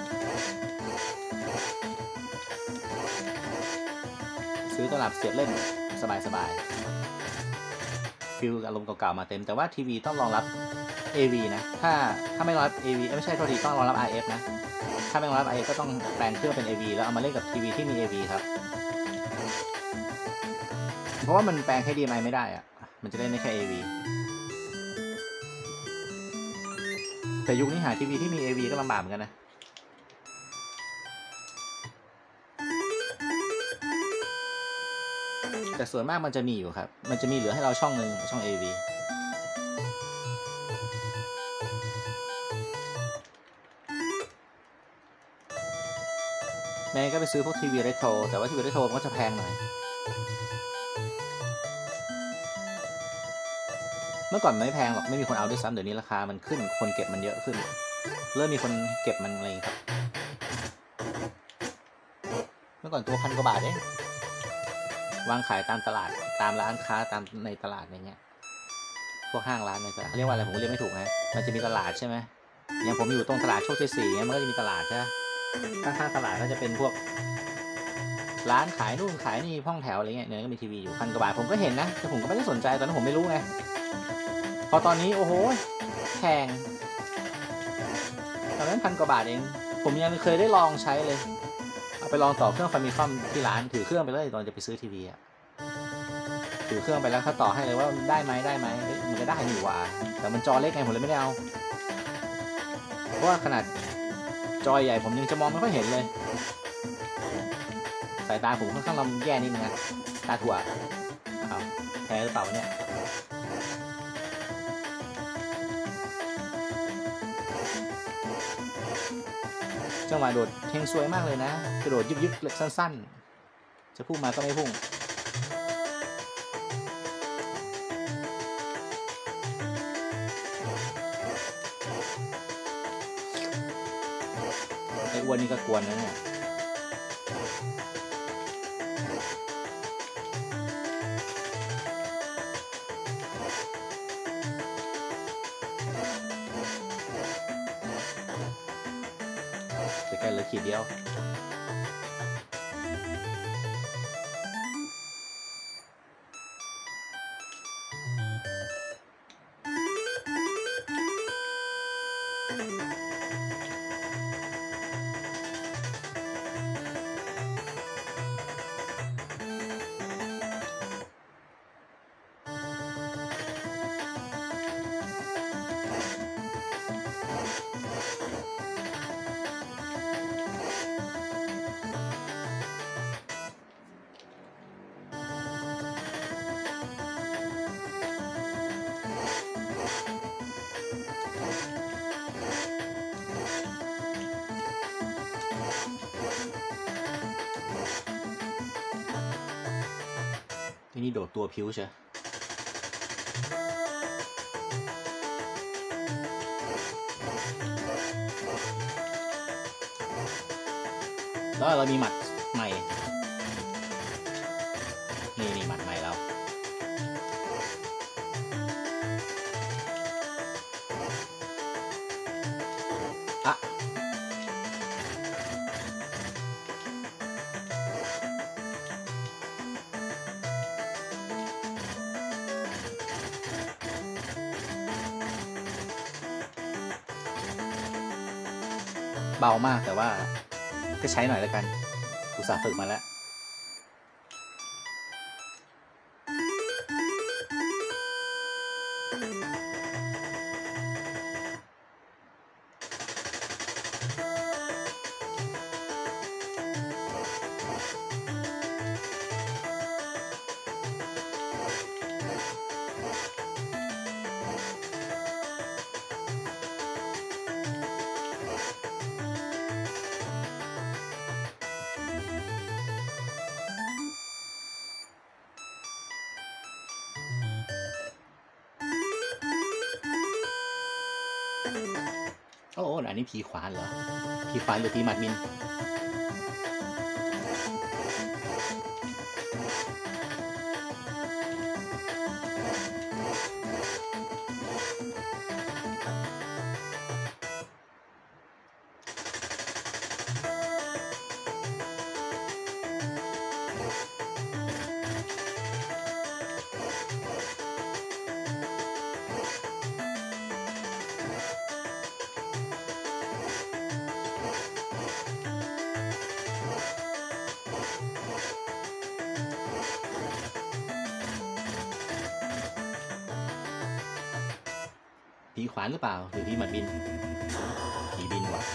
ซื้อตลับเสียบเล่นสบายๆฟิลอารมณ์เก่าๆมาเต็มแต่ว่าทีวีต้องรองรับ AV นะถ้าไม่รองรับ AV ไม่ใช่โทษทีต้องรองรับ RF นะถ้าไม่รองรับ RF ก็ต้องแปลงเครื่องเป็น AV แล้วเอามาเล่นกับทีวีที่มี AV ครับเพราะว่ามันแปลง HDMI ไม่ได้อะมันจะเล่นได้แค่ AV แต่ยุคนี้หาทีวีที่มี AV ก็ลำบากเหมือนกันนะแต่ส่วนมากมันจะมีอยู่ครับมันจะมีเหลือให้เราช่องหนึ่งช่อง AV แม่ก็ไปซื้อพวกทีวีเรโทรแต่ว่าทีวีเรโทรมันก็จะแพงหน่อยเมื่อก่อนไม่แพงหรอกไม่มีคนเอาด้วยซ้ำเดี๋ยวนี้ราคามันขึ้นคนเก็บมันเยอะขึ้นเริ่มมีคนเก็บมันอะไรครับเมื่อก่อนตัว1,000 กว่าบาทเองวางขายตามตลาดตามร้านค้าตามในตลาดอะไรเงี้ยพวกห้างร้านในตลาดเรียกว่าอะไรผมเรียกไม่ถูกนะมันจะมีตลาดใช่ไหมอย่างผมอยู่ตรงตลาดโชคชัย4เงี้ยมันก็จะมีตลาดใช่ไหมข้างๆตลาดก็จะเป็นพวกร้านขายนู่นขายนี่ห้องแถวอะไรเงี้ยเนี่ยก็มีทีวีอยู่1,000 กว่าบาทผมก็เห็นนะแต่ผมก็ไม่ได้สนใจตอนนั้นผมไม่รู้ไงพอตอนนี้โอ้โหแพงตอนนั้น1,000 กว่าบาทเองผมยังเคยได้ลองใช้เลยเอาไปลองต่อเครื่องฟามิคอมที่ร้านถือเครื่องไปเลยตอนจะไปซื้อทีวีอะถือเครื่องไปแล้วเขาต่อให้เลยว่าได้ไหมมันก็ได้อยู่ว่ะแต่มันจอเล็กไงผมเลยไม่ได้เอาเพราะว่าขนาดจอใหญ่ผมยังจะมองไม่ค่อยเห็นเลยสายตาผมค่อนข้างลำแย่นิดนึงนะตาถั่วเอาแพ้หรือเปล่าเนี่ยจังหวะโดดเฮงซวยมากเลยนะกระโดดยึกๆเล็กสั้นๆจะพุ่งมาก็ไม่พุ่งไอ้อ้วนนี่ก็กวนนะเนี่ยจะแค่เหลือขีดเดียวนี่โดดตัวพิ้วใช่แล้วเรามีหมัดใหม่นี่หมัดใหม่แล้วอะเบามากแต่ว่าก็ใช้หน่อยแล้วกันอุตส่าห์ฝึกมาแล้วโอ้อันนี้ผีขวานเหรอผีขวานหรือผีหมัดมินผีขวานหรือเปล่าหรือผีหมัดบินผีบินวะ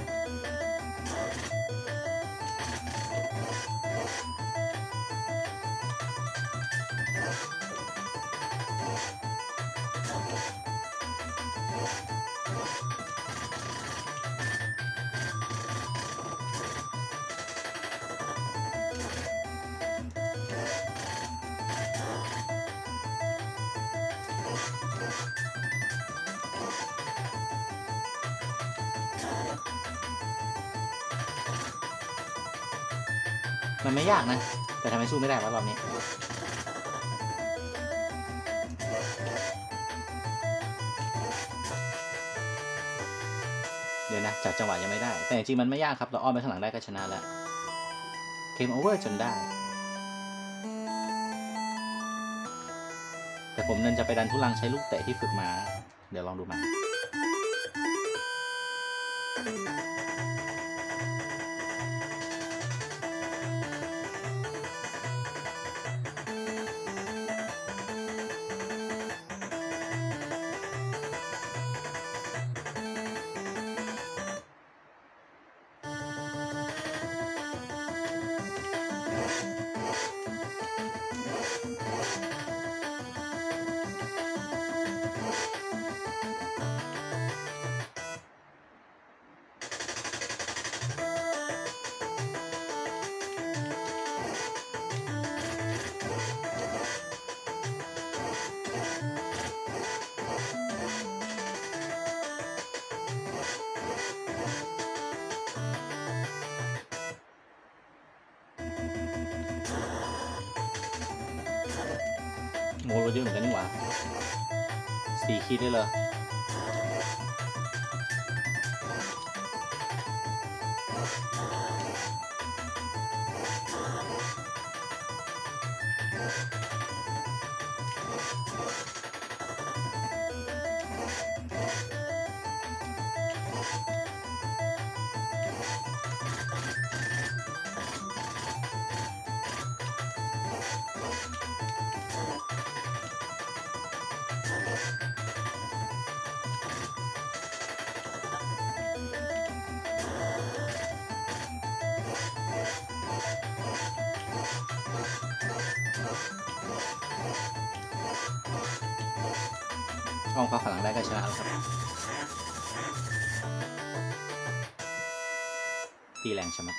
มันไม่ยากนะแต่ทำไมสู้ไม่ได้วะรอบนี้เดี๋ยวนะจัดจังหวะยังไม่ได้แต่จริงมันไม่ยากครับเราอ้อมไปข้างหลังได้ก็ชนะแล้วเกมโอเวอร์จนได้แต่ผมนั่นจะไปดันทุลังใช้ลูกเตะที่ฝึกมาเดี๋ยวลองดูมันโมโรเยอะเหมือนกันนี่หว่า4 ขีดได้เลยป้องคว้าพลังได้ก็ชนะแล้วครับตีแรงชะมัด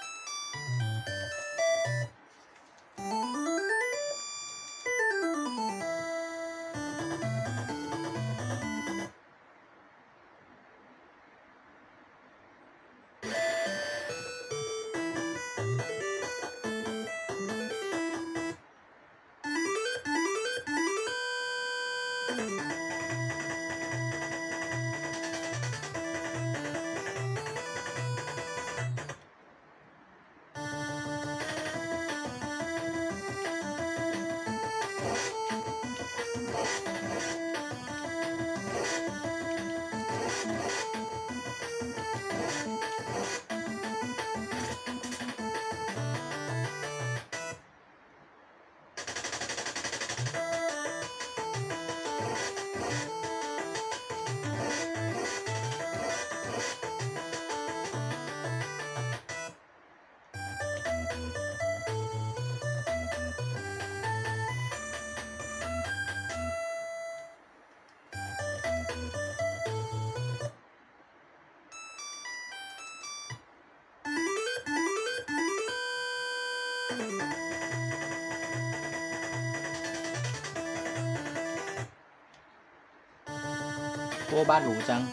โอ้บ้านหรูจัง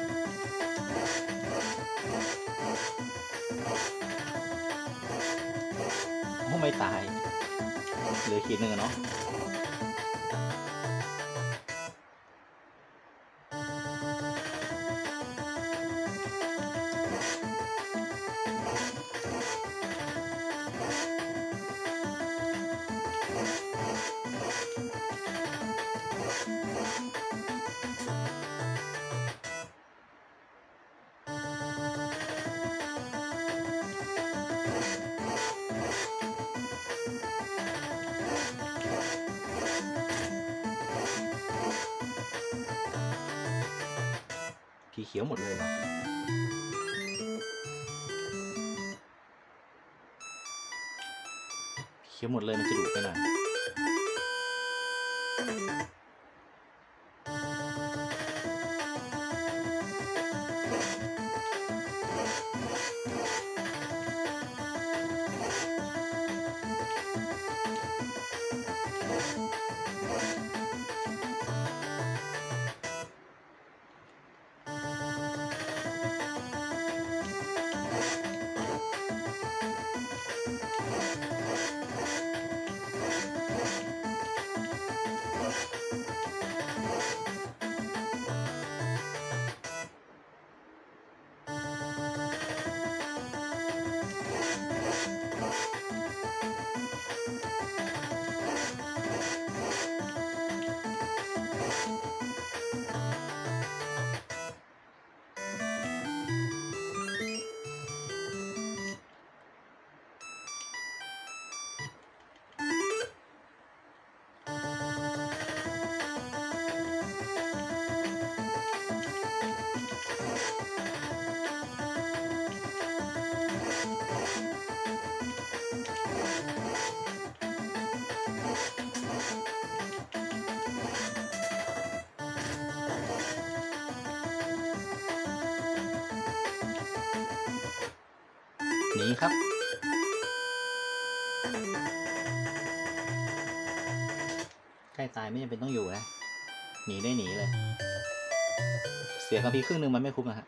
โอ้ไม่ตายเหลือขีดหนึ่งเนาะผีเขียวหมดเลยเหรอเขียวหมดเลยมันจะดุไปหน่อยหนีครับใกล้ตายไม่จำเป็นต้องอยู่นะหนีได้หนีเลยเสียคัมภีร์ครึ่งหนึ่งมันไม่คุ้มนะฮะ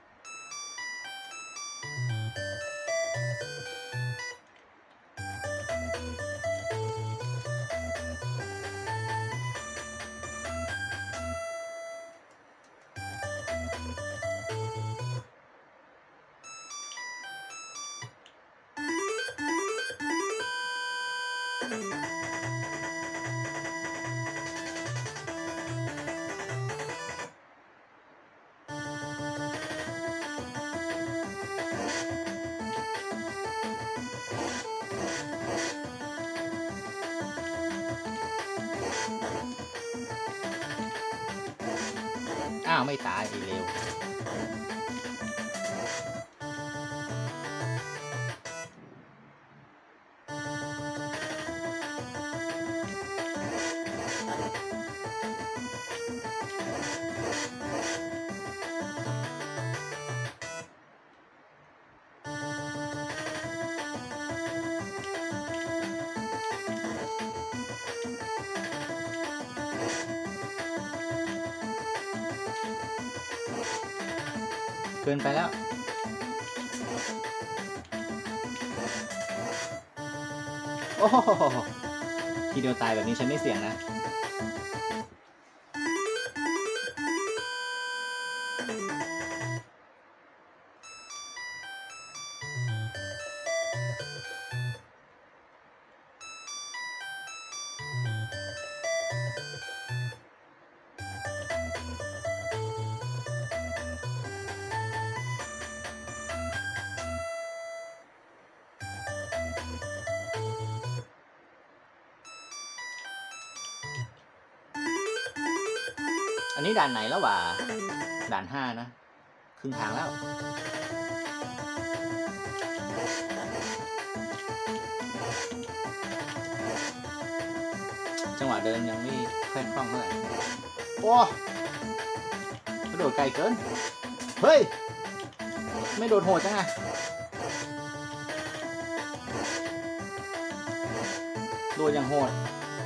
อ้าวไม่ตายเร็วกินไปแล้วโอ้โหทีเดียวตายแบบนี้ฉันไม่เสี่ยงนะอันนี้ด่านไหนแล้ววะด่าน5นะครึ่งทางแล้วจังหวะเดินยังไม่ค่อยคล่องเท่าไหร่โอ้กระโดดไกลเกินเฮ้ยไม่โดดโหดจังไงโดดอย่างโหด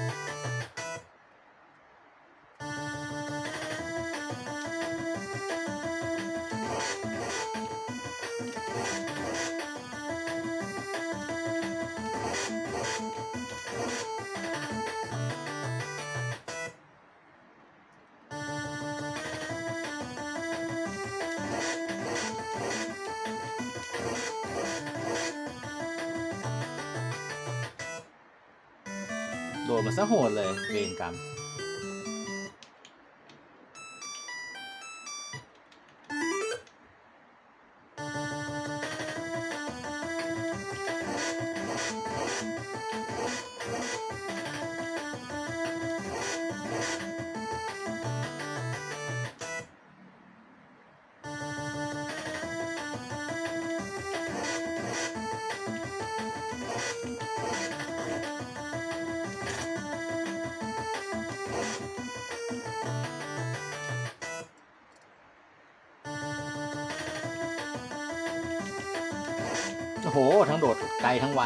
โดดมาซะโหดเลยเวรกรรมโอ้โหทั้งโดดไกลทั้งไว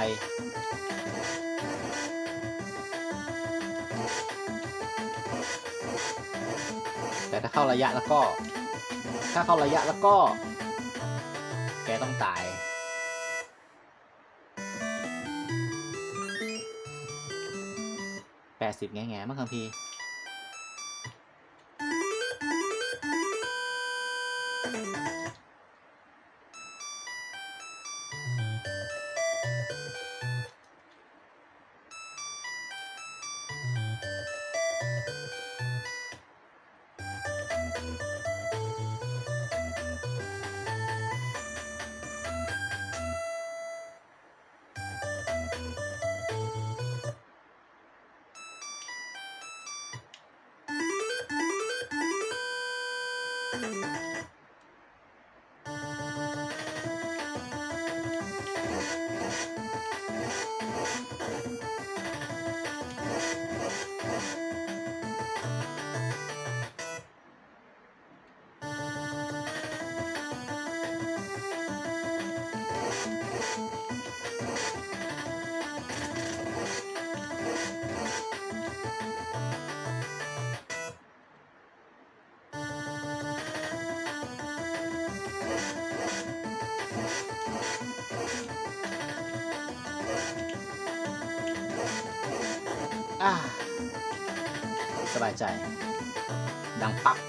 แต่ถ้าเข้าระยะแล้วก็แกต้องตาย80แง่ๆมั้งครับพี่สบายใจดังปัก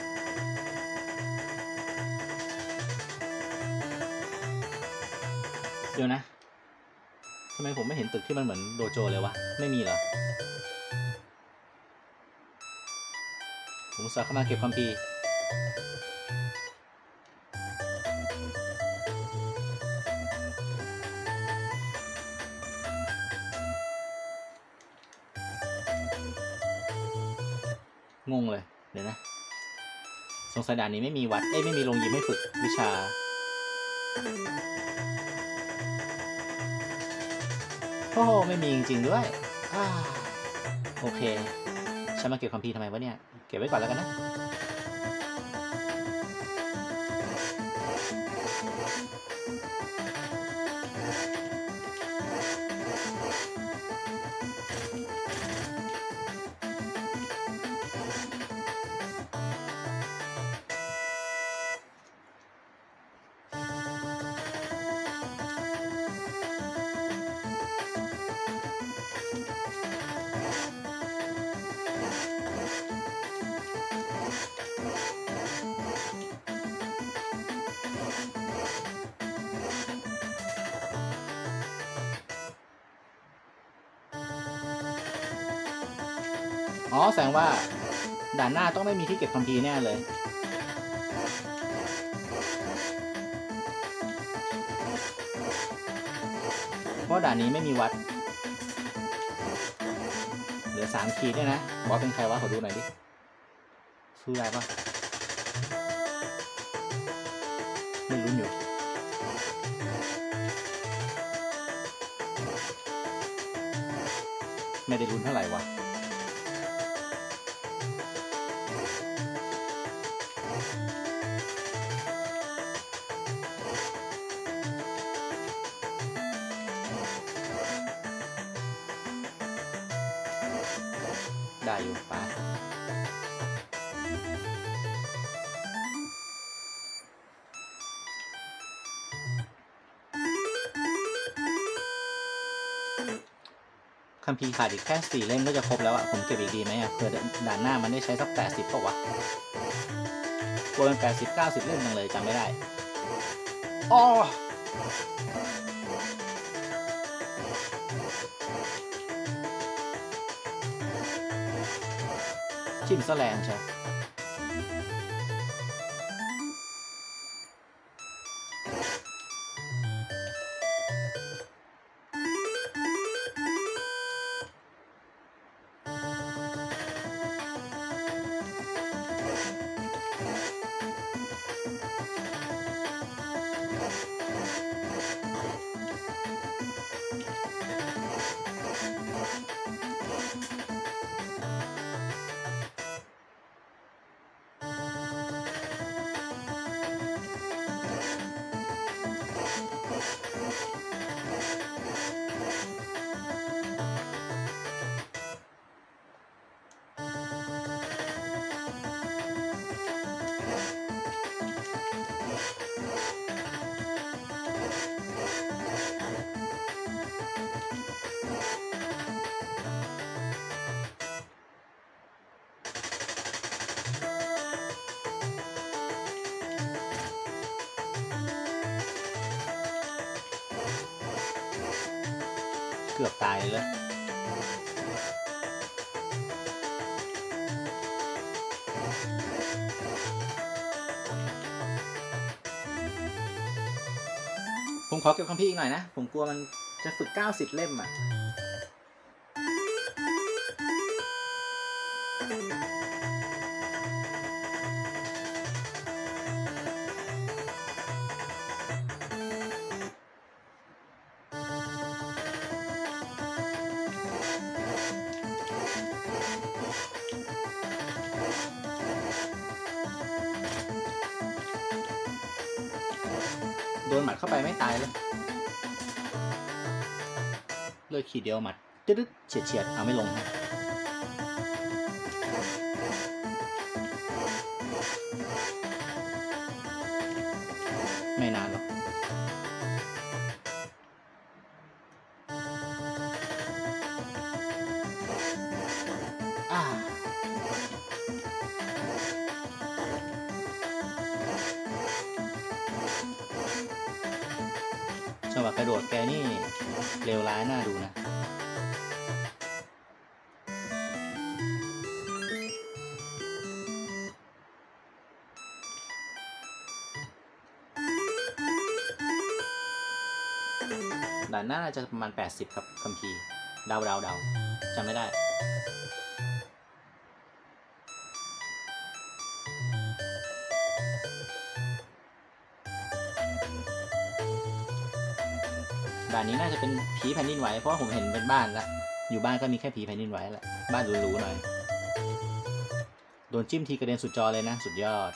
เดี๋ยวนะทำไมผมไม่เห็นตึกที่มันเหมือนโดโจเลยวะไม่มีเหรอผมอุตส่าห์เข้ามาเก็บคัมภีร์งงเลยเดี๋ยวนะสงสัยด่านนี้ไม่มีวัดไม่มีโรงยิมให้ฝึกวิชาโอ้โหไม่มีจริงๆด้วยโอเคฉันมาเก็บคัมภีร์ทำไมวะเนี่ยเก็บไว้ก่อนแล้วกันนะอ๋อแสดงว่าด่านหน้าต้องไม่มีที่เก็บคัมภีร์แน่เลยเพราะด่านนี้ไม่มีวัดเหลือ3 ขีดเนี่ยนะบอสเป็นใครวะขอดูหน่อยดิสู้ได้ปะไม่รู้อยู่ไม่ได้ลุ้นเท่าไหร่วะได้อยู่ปะคัมภีร์ขาดอีกแค่4 เล่มก็จะครบแล้วอะผมเก็บอีกดีไหมอะเผื่อด่านหน้ามันได้ใช้สัก80ป่าวะกลัวเป็น80-90 เล่มยังเลยจำไม่ได้อ๋อทิมซะแรงใช่เกือบตายเลยผมขอเก็บคัมภีร์อีกหน่อยนะผมกลัวมันจะฝึก90 เล่มอะโดนหมัดเข้าไปไม่ตายเลยเลยขีดเดียวหมัดตึ๊ดเฉียดเอาไม่ลงฮะไม่นานหรอกจังหวะกระโดดแกนี่เลวร้ายน่าดูนะด่านหน้าน่าจะประมาณ80ครับคัมภีร์เดาจำไม่ได้ด่านนี้น่าจะเป็นผีแผ่นดินไหวเพราะผมเห็นเป็นบ้านแล้วอยู่บ้านก็มีแค่ผีแผ่นดินไหวแหละบ้านหรูๆหน่อยโดนจิ้มทีกระเด็นสุดจอเลยนะสุดยอด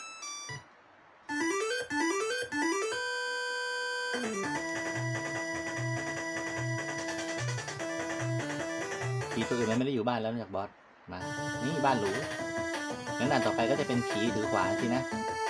ผีตัวอื่นไม่ได้อยู่บ้านแล้วนอกจากบอสมานี่บ้านหรูงั้นด่านต่อไปก็จะเป็นผีถือขวานสินะ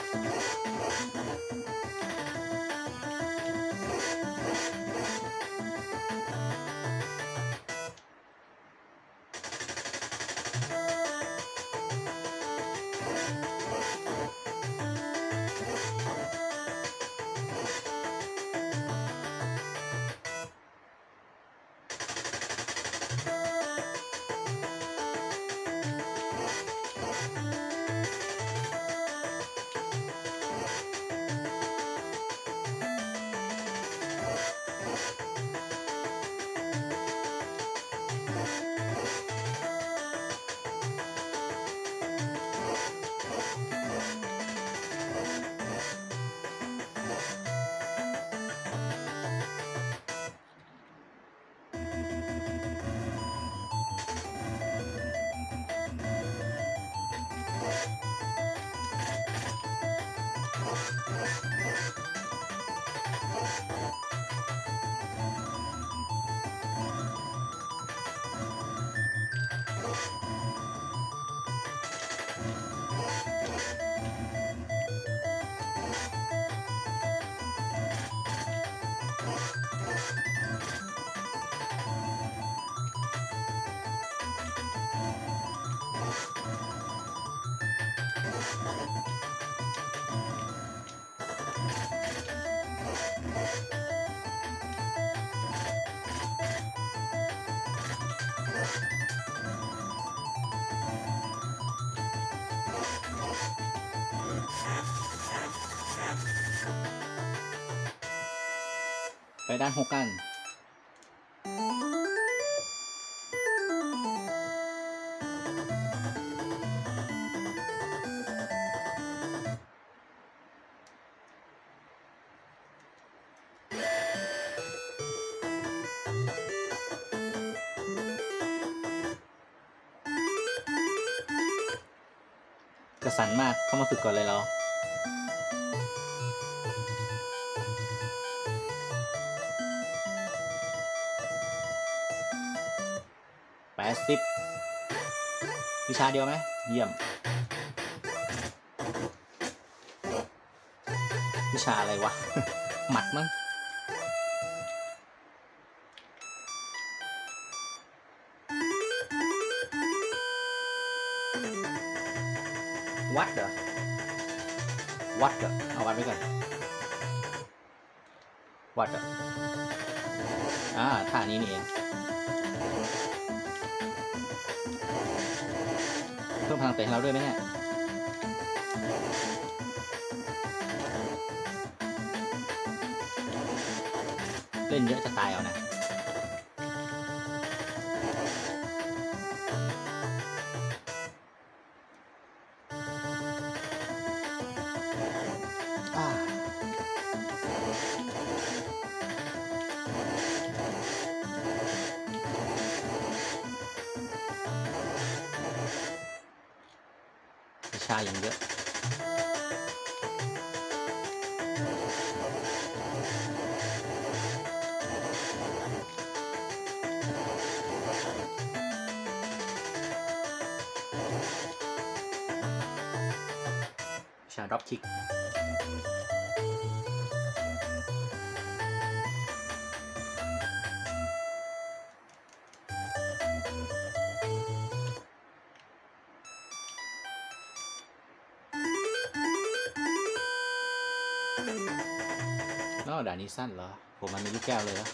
ไปด้าน6กันกระสันมากเข้ามาฝึกก่อนเลยเรา80วิชาเดียวไหมเยี่ยมวิชาอะไรวะ หมัดมั้งวัดเหรอวัดเหรอเอาวัดไว้ก่อนวัดเหรอท่านี้นี่เองเพิ่มพลังเตะให้เราด้วยไหมเนี่ยเล่นเยอะจะตายเอานะชาอย่างเยอะชาดรอปคิกนอกด่านนี้สั้นเหรอผมมันมีลูกแก้วเลยเหรอ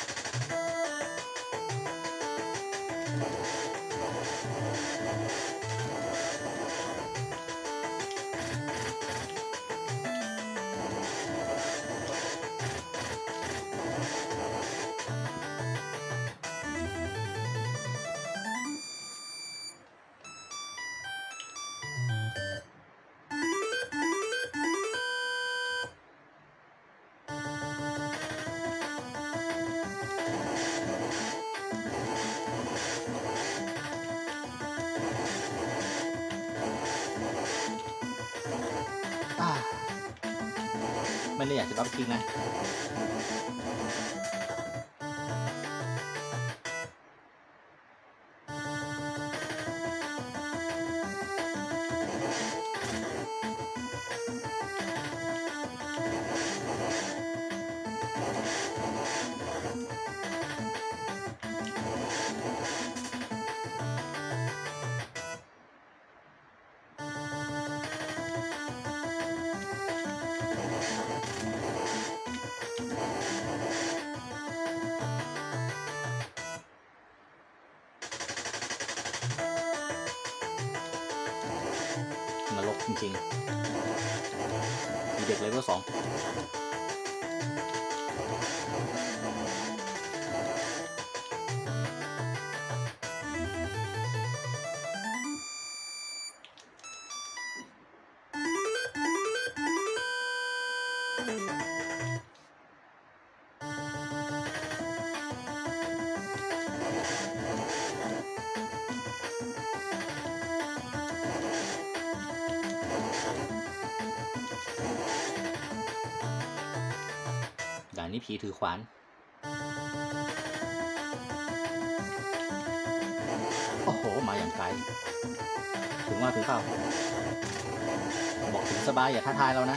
ไม่ได้อยากจะต้องทิ้งนะนรกจริงๆมีเด็กเลเวล2ด่านนี้ผีถือขวานโอ้โหมาอย่างไกลถึงว่าถึงเข้าบอกถึงสบายอย่าท้าทายเรานะ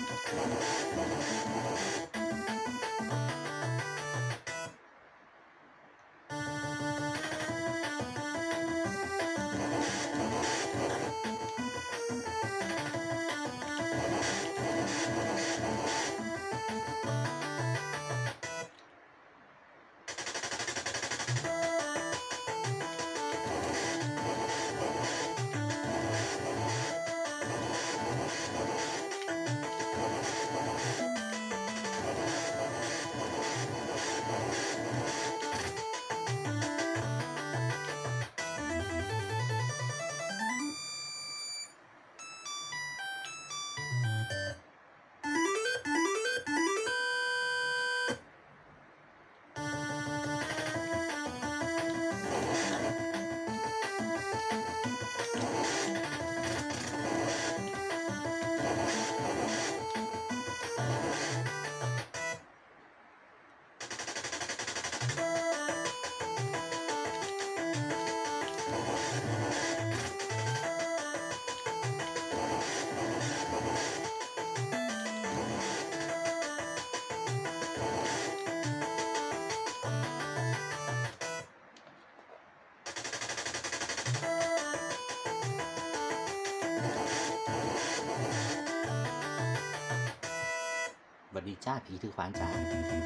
สวัสดีจ้าผีถือขวานจ้า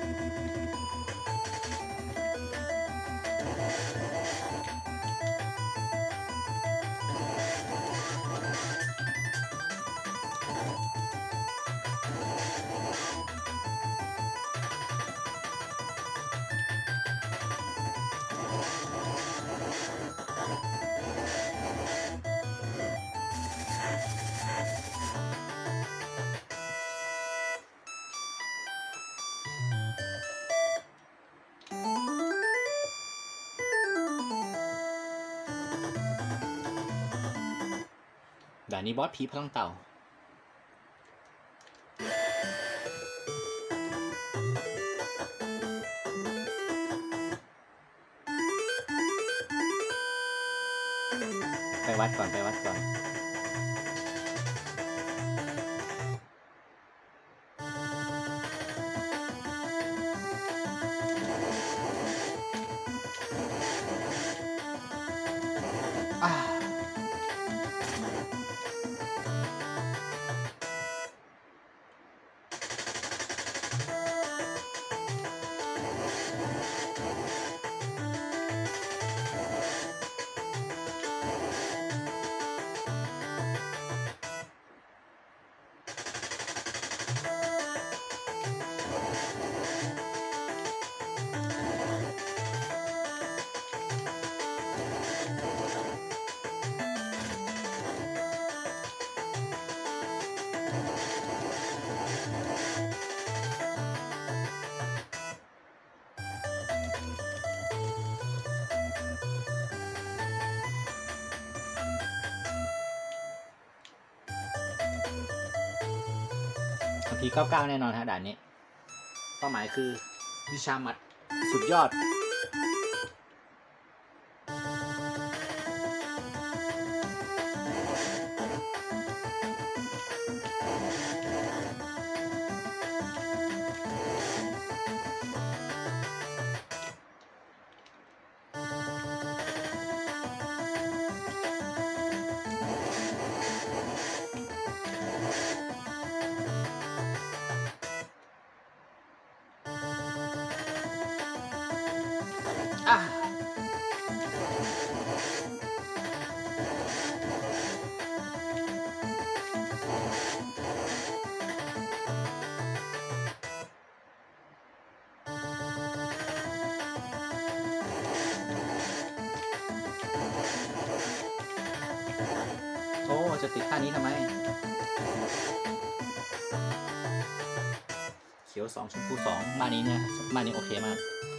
ด่านนี้บอสผีพลังเต่าไปวัดก่อนไปวัดก่อนที99แน่นอนฮะด่านนี้เป้าหมายคือวิชาหมัดสุดยอดโอ้จะติดท่านี้ทำไมเขียว2ชมพู2บ้านนี้เนี่ยบ้านนี้โอเคมาก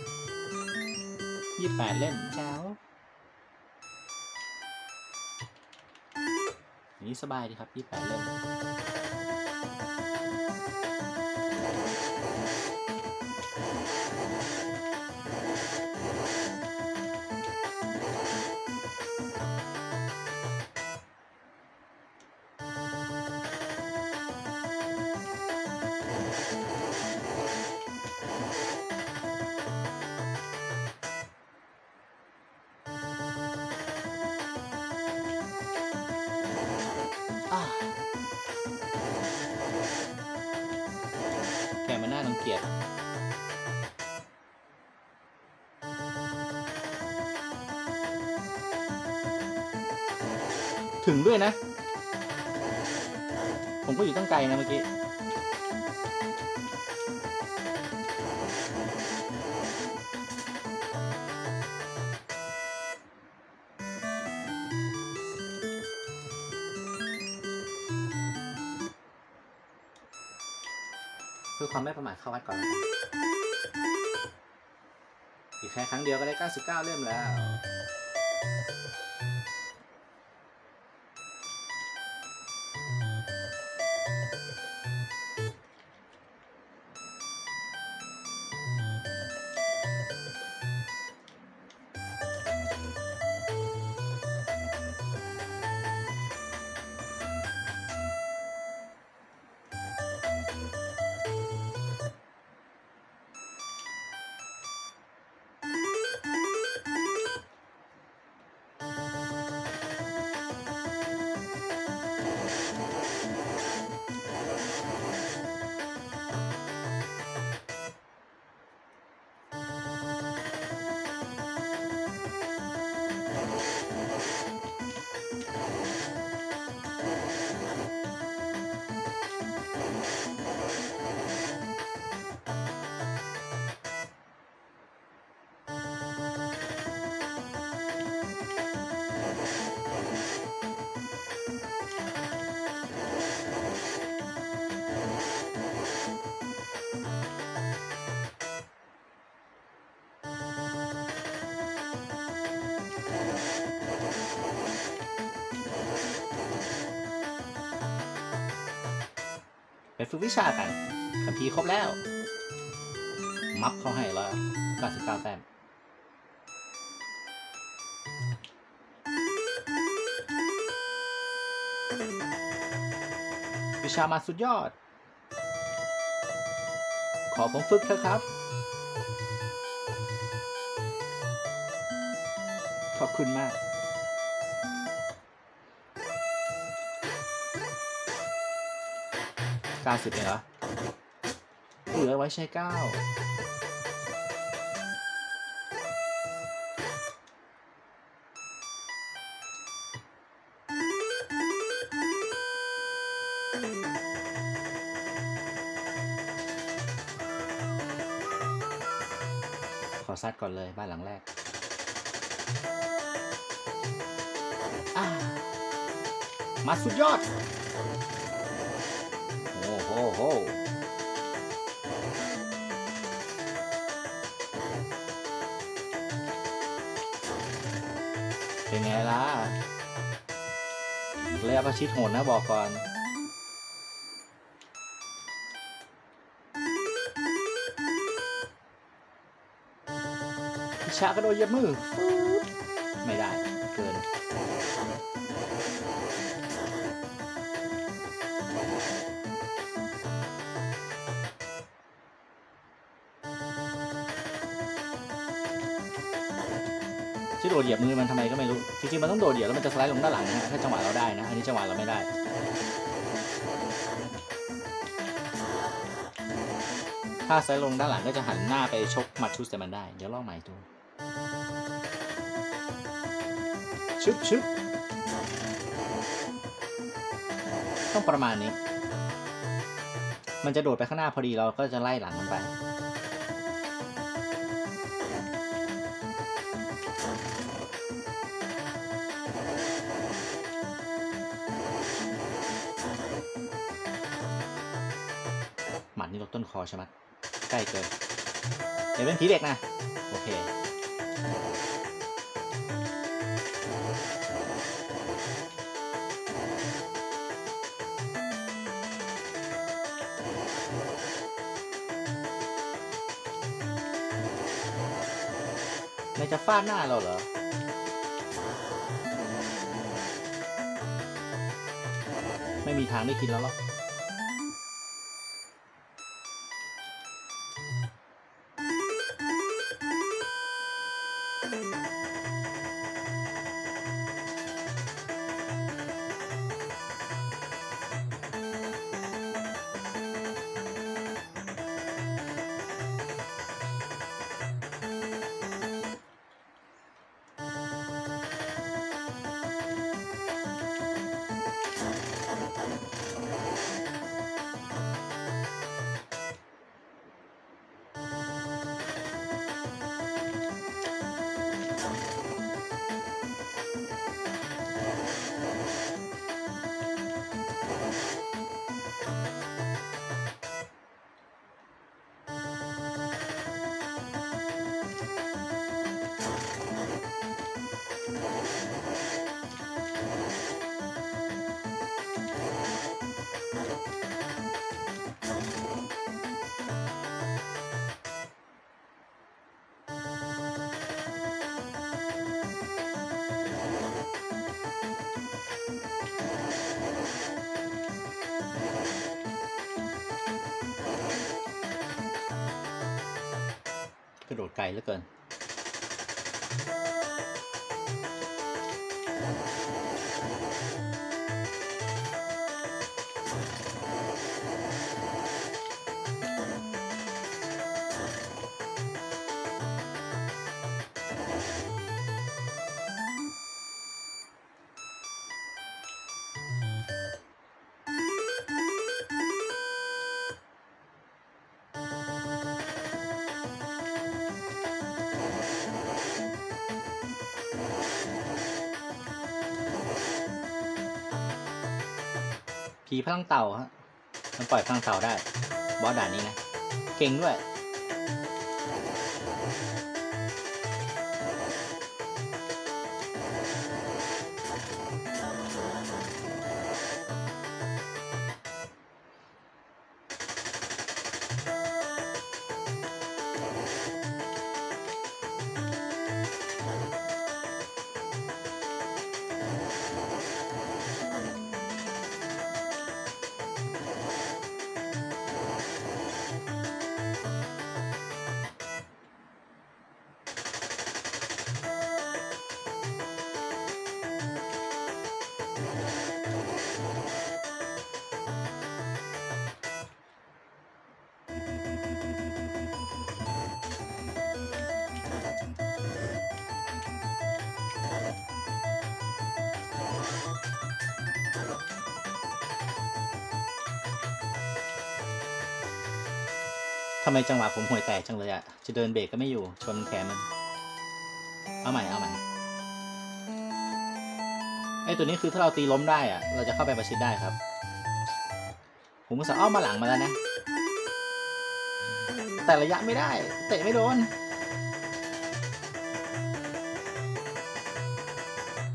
28เล่มเจ้าอย่างนี้สบายดีครับ28เล่มแกมันน่ารังเกียจถึงด้วยนะผมก็อยู่ตั้งไกลนะเมื่อกี้เพื่อความไม่ประมาทเข้าวัดก่อนแล้วกันอีกแค่ครั้งเดียวก็ได้99เล่มแล้วไปฝึกวิชากันคัมภีร์ครบแล้วมัฟเขาให้แล้ว99แต้มวิชามาสุดยอดขอผมฝึกเถอะครับขอบคุณมาก90เองเหรอเหลือไว้ใช้9ขอซัดก่อนเลยบ้านหลังแรกมาสุดยอดเป็นไงล่ะระยะประชิดโหดนะบอกก่อนพิชากระโดดเหยียบมือไม่ได้เกินที่โดดเหยียบมือมันทำไมก็ไม่รู้จริงๆมันต้องโดดเหยียบแล้วมันจะสไลด์ลงด้านหลังนะถ้าจังหวะเราได้นะอันนี้จังหวะเราไม่ได้ถ้าสไลด์ลงด้านหลังก็จะหันหน้าไปชกมัดชุดใส่มันได้เดี๋ยวลองใหม่ดูชึบชึบต้องประมาณนี้มันจะโดดไปข้างหน้าพอดีเราก็จะไล่หลังมันไปหมัดนี่ลดต้นคอใช่ไหมใกล้เกินเดี๋ยวเป็นผีเด็กนะโอเคนายจะฟาดหน้าเราเหรอไม่มีทางได้กินแล้วหรอกกระโดดไกลเหลือเกินผีพลังเต่าฮะมันปล่อยพลังเต่าได้บอสด่านนี้นะเก่งด้วยทำไมจังหวะผมห่วยแตกจังเลยอะจะเดินเบรกก็ไม่อยู่ชนแขนมันเอาใหม่ไอ้ตัวนี้คือถ้าเราตีล้มได้อะเราจะเข้าไปประชิดได้ครับผมมุสาอ้อมมาหลังมาแล้วนะแต่ระยะไม่ได้เตะไม่โดน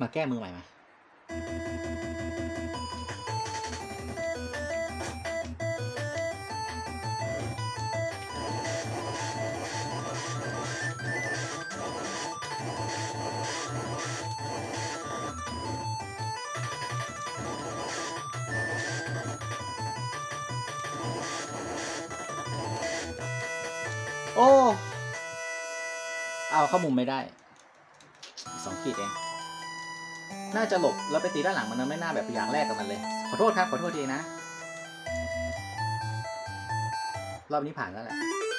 มาแก้มือใหม่มาโอ้เอาเข้ามุมไม่ได้2 ขีดเองน่าจะหลบแล้วไปตีด้านหลังมันไม่น่าแบบอย่างแรกกับมันเลยขอโทษครับขอโทษทีนะรอบนี้ผ่านแล้วแหละ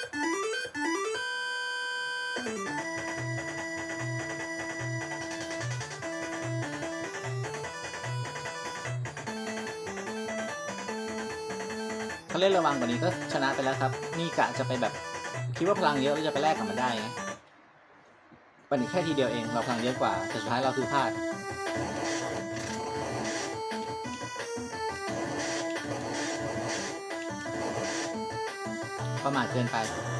เขาเล่นระวังกว่านี้ก็ชนะไปแล้วครับนี่กะจะไปแบบคิดว่าพลังเยอะแล้วจะไปแลกกับมันได้ไงปัญหาแค่ทีเดียวเองเราพลังเยอะกว่าแต่สุดท้ายเราคือพลาดประมาทเกินไป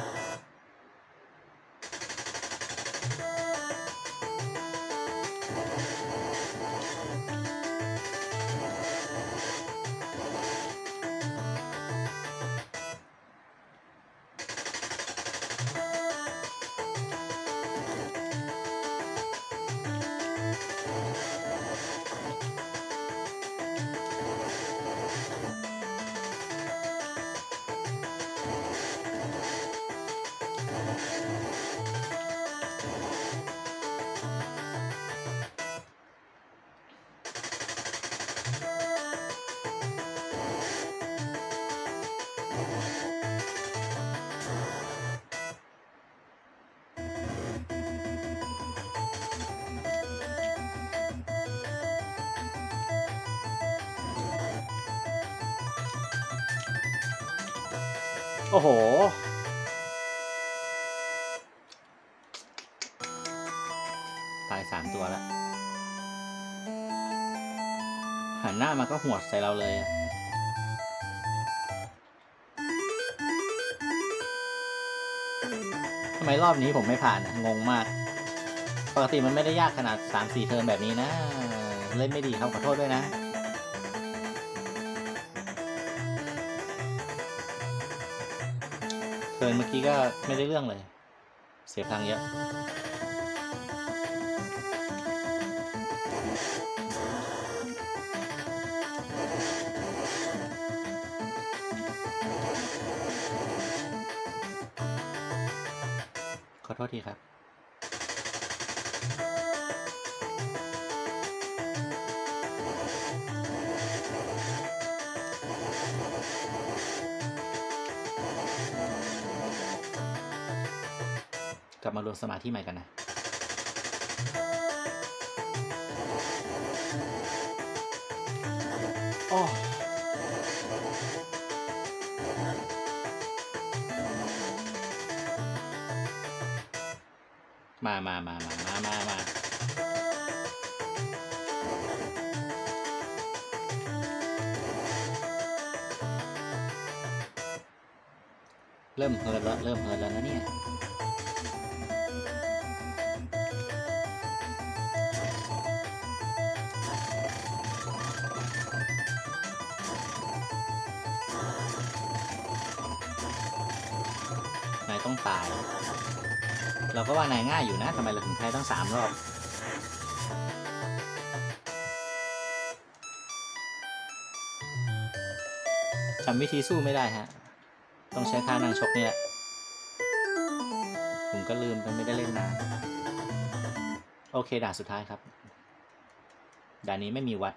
โอ้โหตาย3 ตัวแล้วหันหน้ามาก็หวดใส่เราเลยทำไมรอบนี้ผมไม่ผ่านงงมากปกติมันไม่ได้ยากขนาด 3-4 เทิร์นแบบนี้นะเล่นไม่ดีครับขอโทษด้วยนะเทิร์นเมื่อกี้ก็ไม่ได้เรื่องเลยเสียพลังเยอะขอโทษทีครับกลับมารวมสมาธิใหม่กันนะโอ้มาเริ่มเฮิร์ตแล้วนะเนี่ยนายต้องตายเราก็ว่านายง่ายอยู่นะทำไมเราถึงแพ้ตั้ง3 รอบจำวิธีสู้ไม่ได้ฮะต้องใช้ท่านางชกนี่แหละผมก็ลืมไปไม่ได้เล่นนานโอเคด่านสุดท้ายครับด่านนี้ไม่มีวัด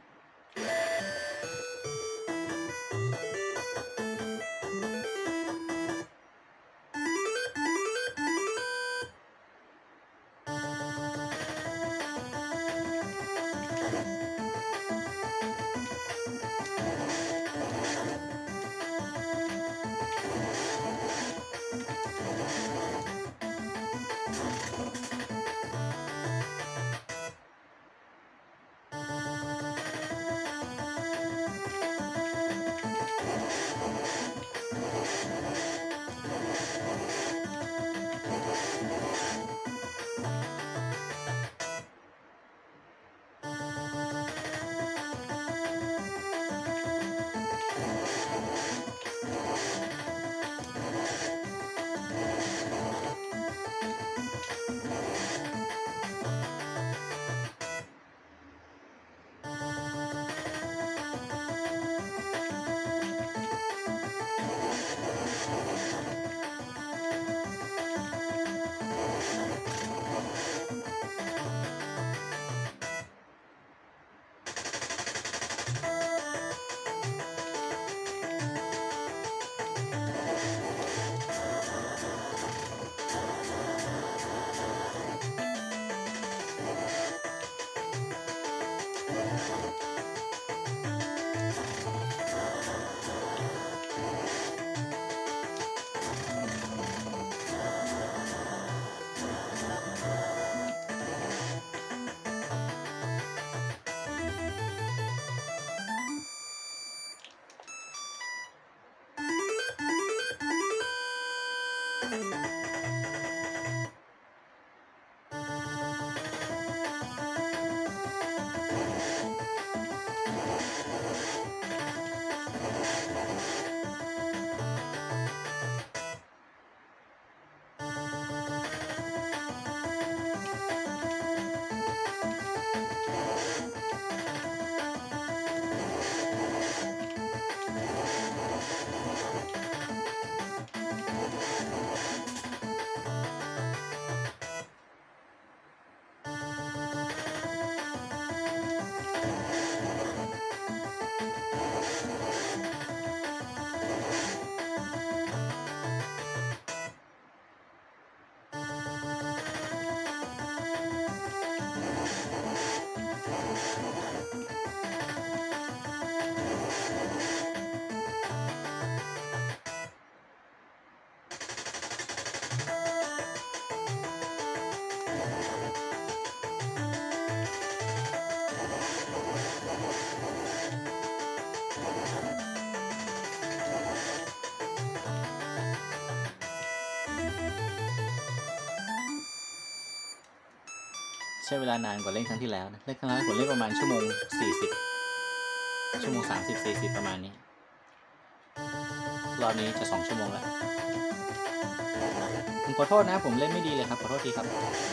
ใช้เวลานานกว่าเล่นครั้งที่แล้วนะเล่นครั้งแล้วผมเล่นประมาณชั่วโมง40 ชั่วโมง30-40ประมาณนี้รอบนี้จะ2 ชั่วโมงแล้วผมขอโทษนะผมเล่นไม่ดีเลยครับขอโทษทีครับ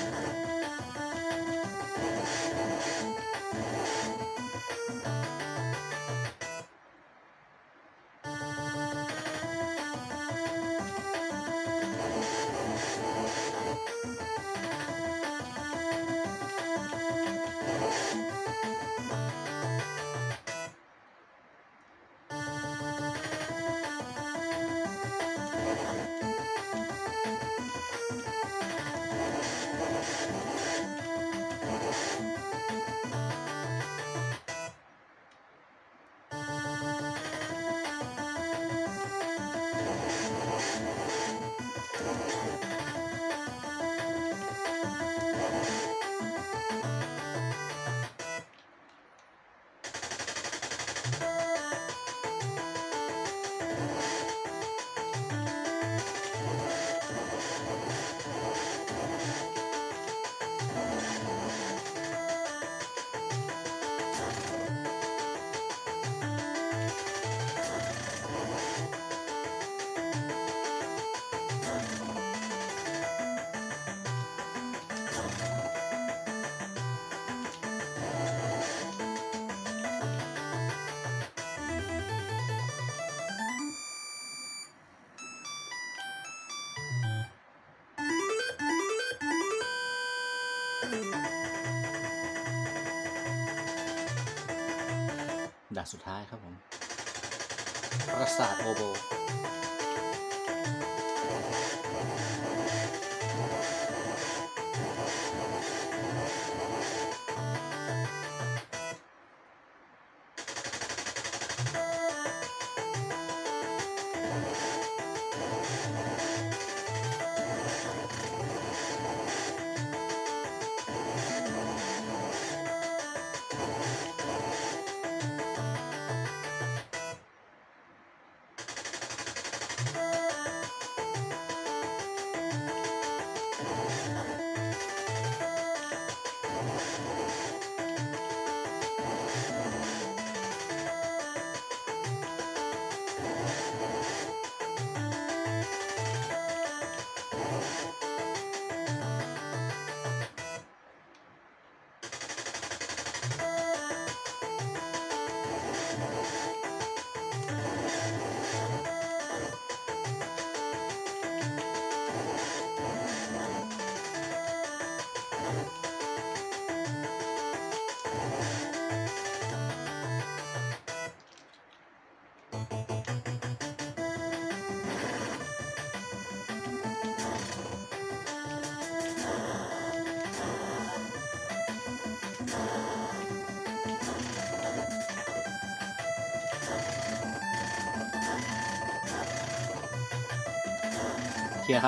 ด่านสุดท้ายครับผมปราสาทโอโบเคลียร์ครับ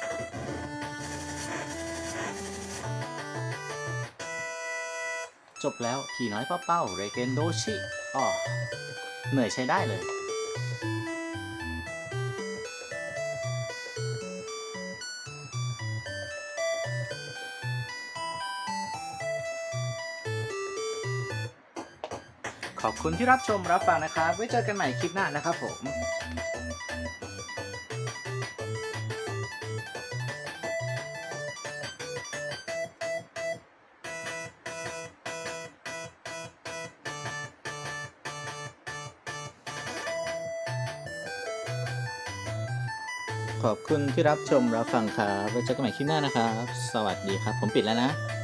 จบแล้วผีน้อยเป้าเรเกนโดชิอ๋อเหนื่อยใช้ได้เลยขอบคุณที่รับชมรับฟังนะครับ ไว้เจอกันใหม่คลิปหน้านะครับผมขอบคุณที่รับชมรับฟังครับ ไว้เจอกันใหม่คลิปหน้านะครับ สวัสดีครับ ผมปิดแล้วนะ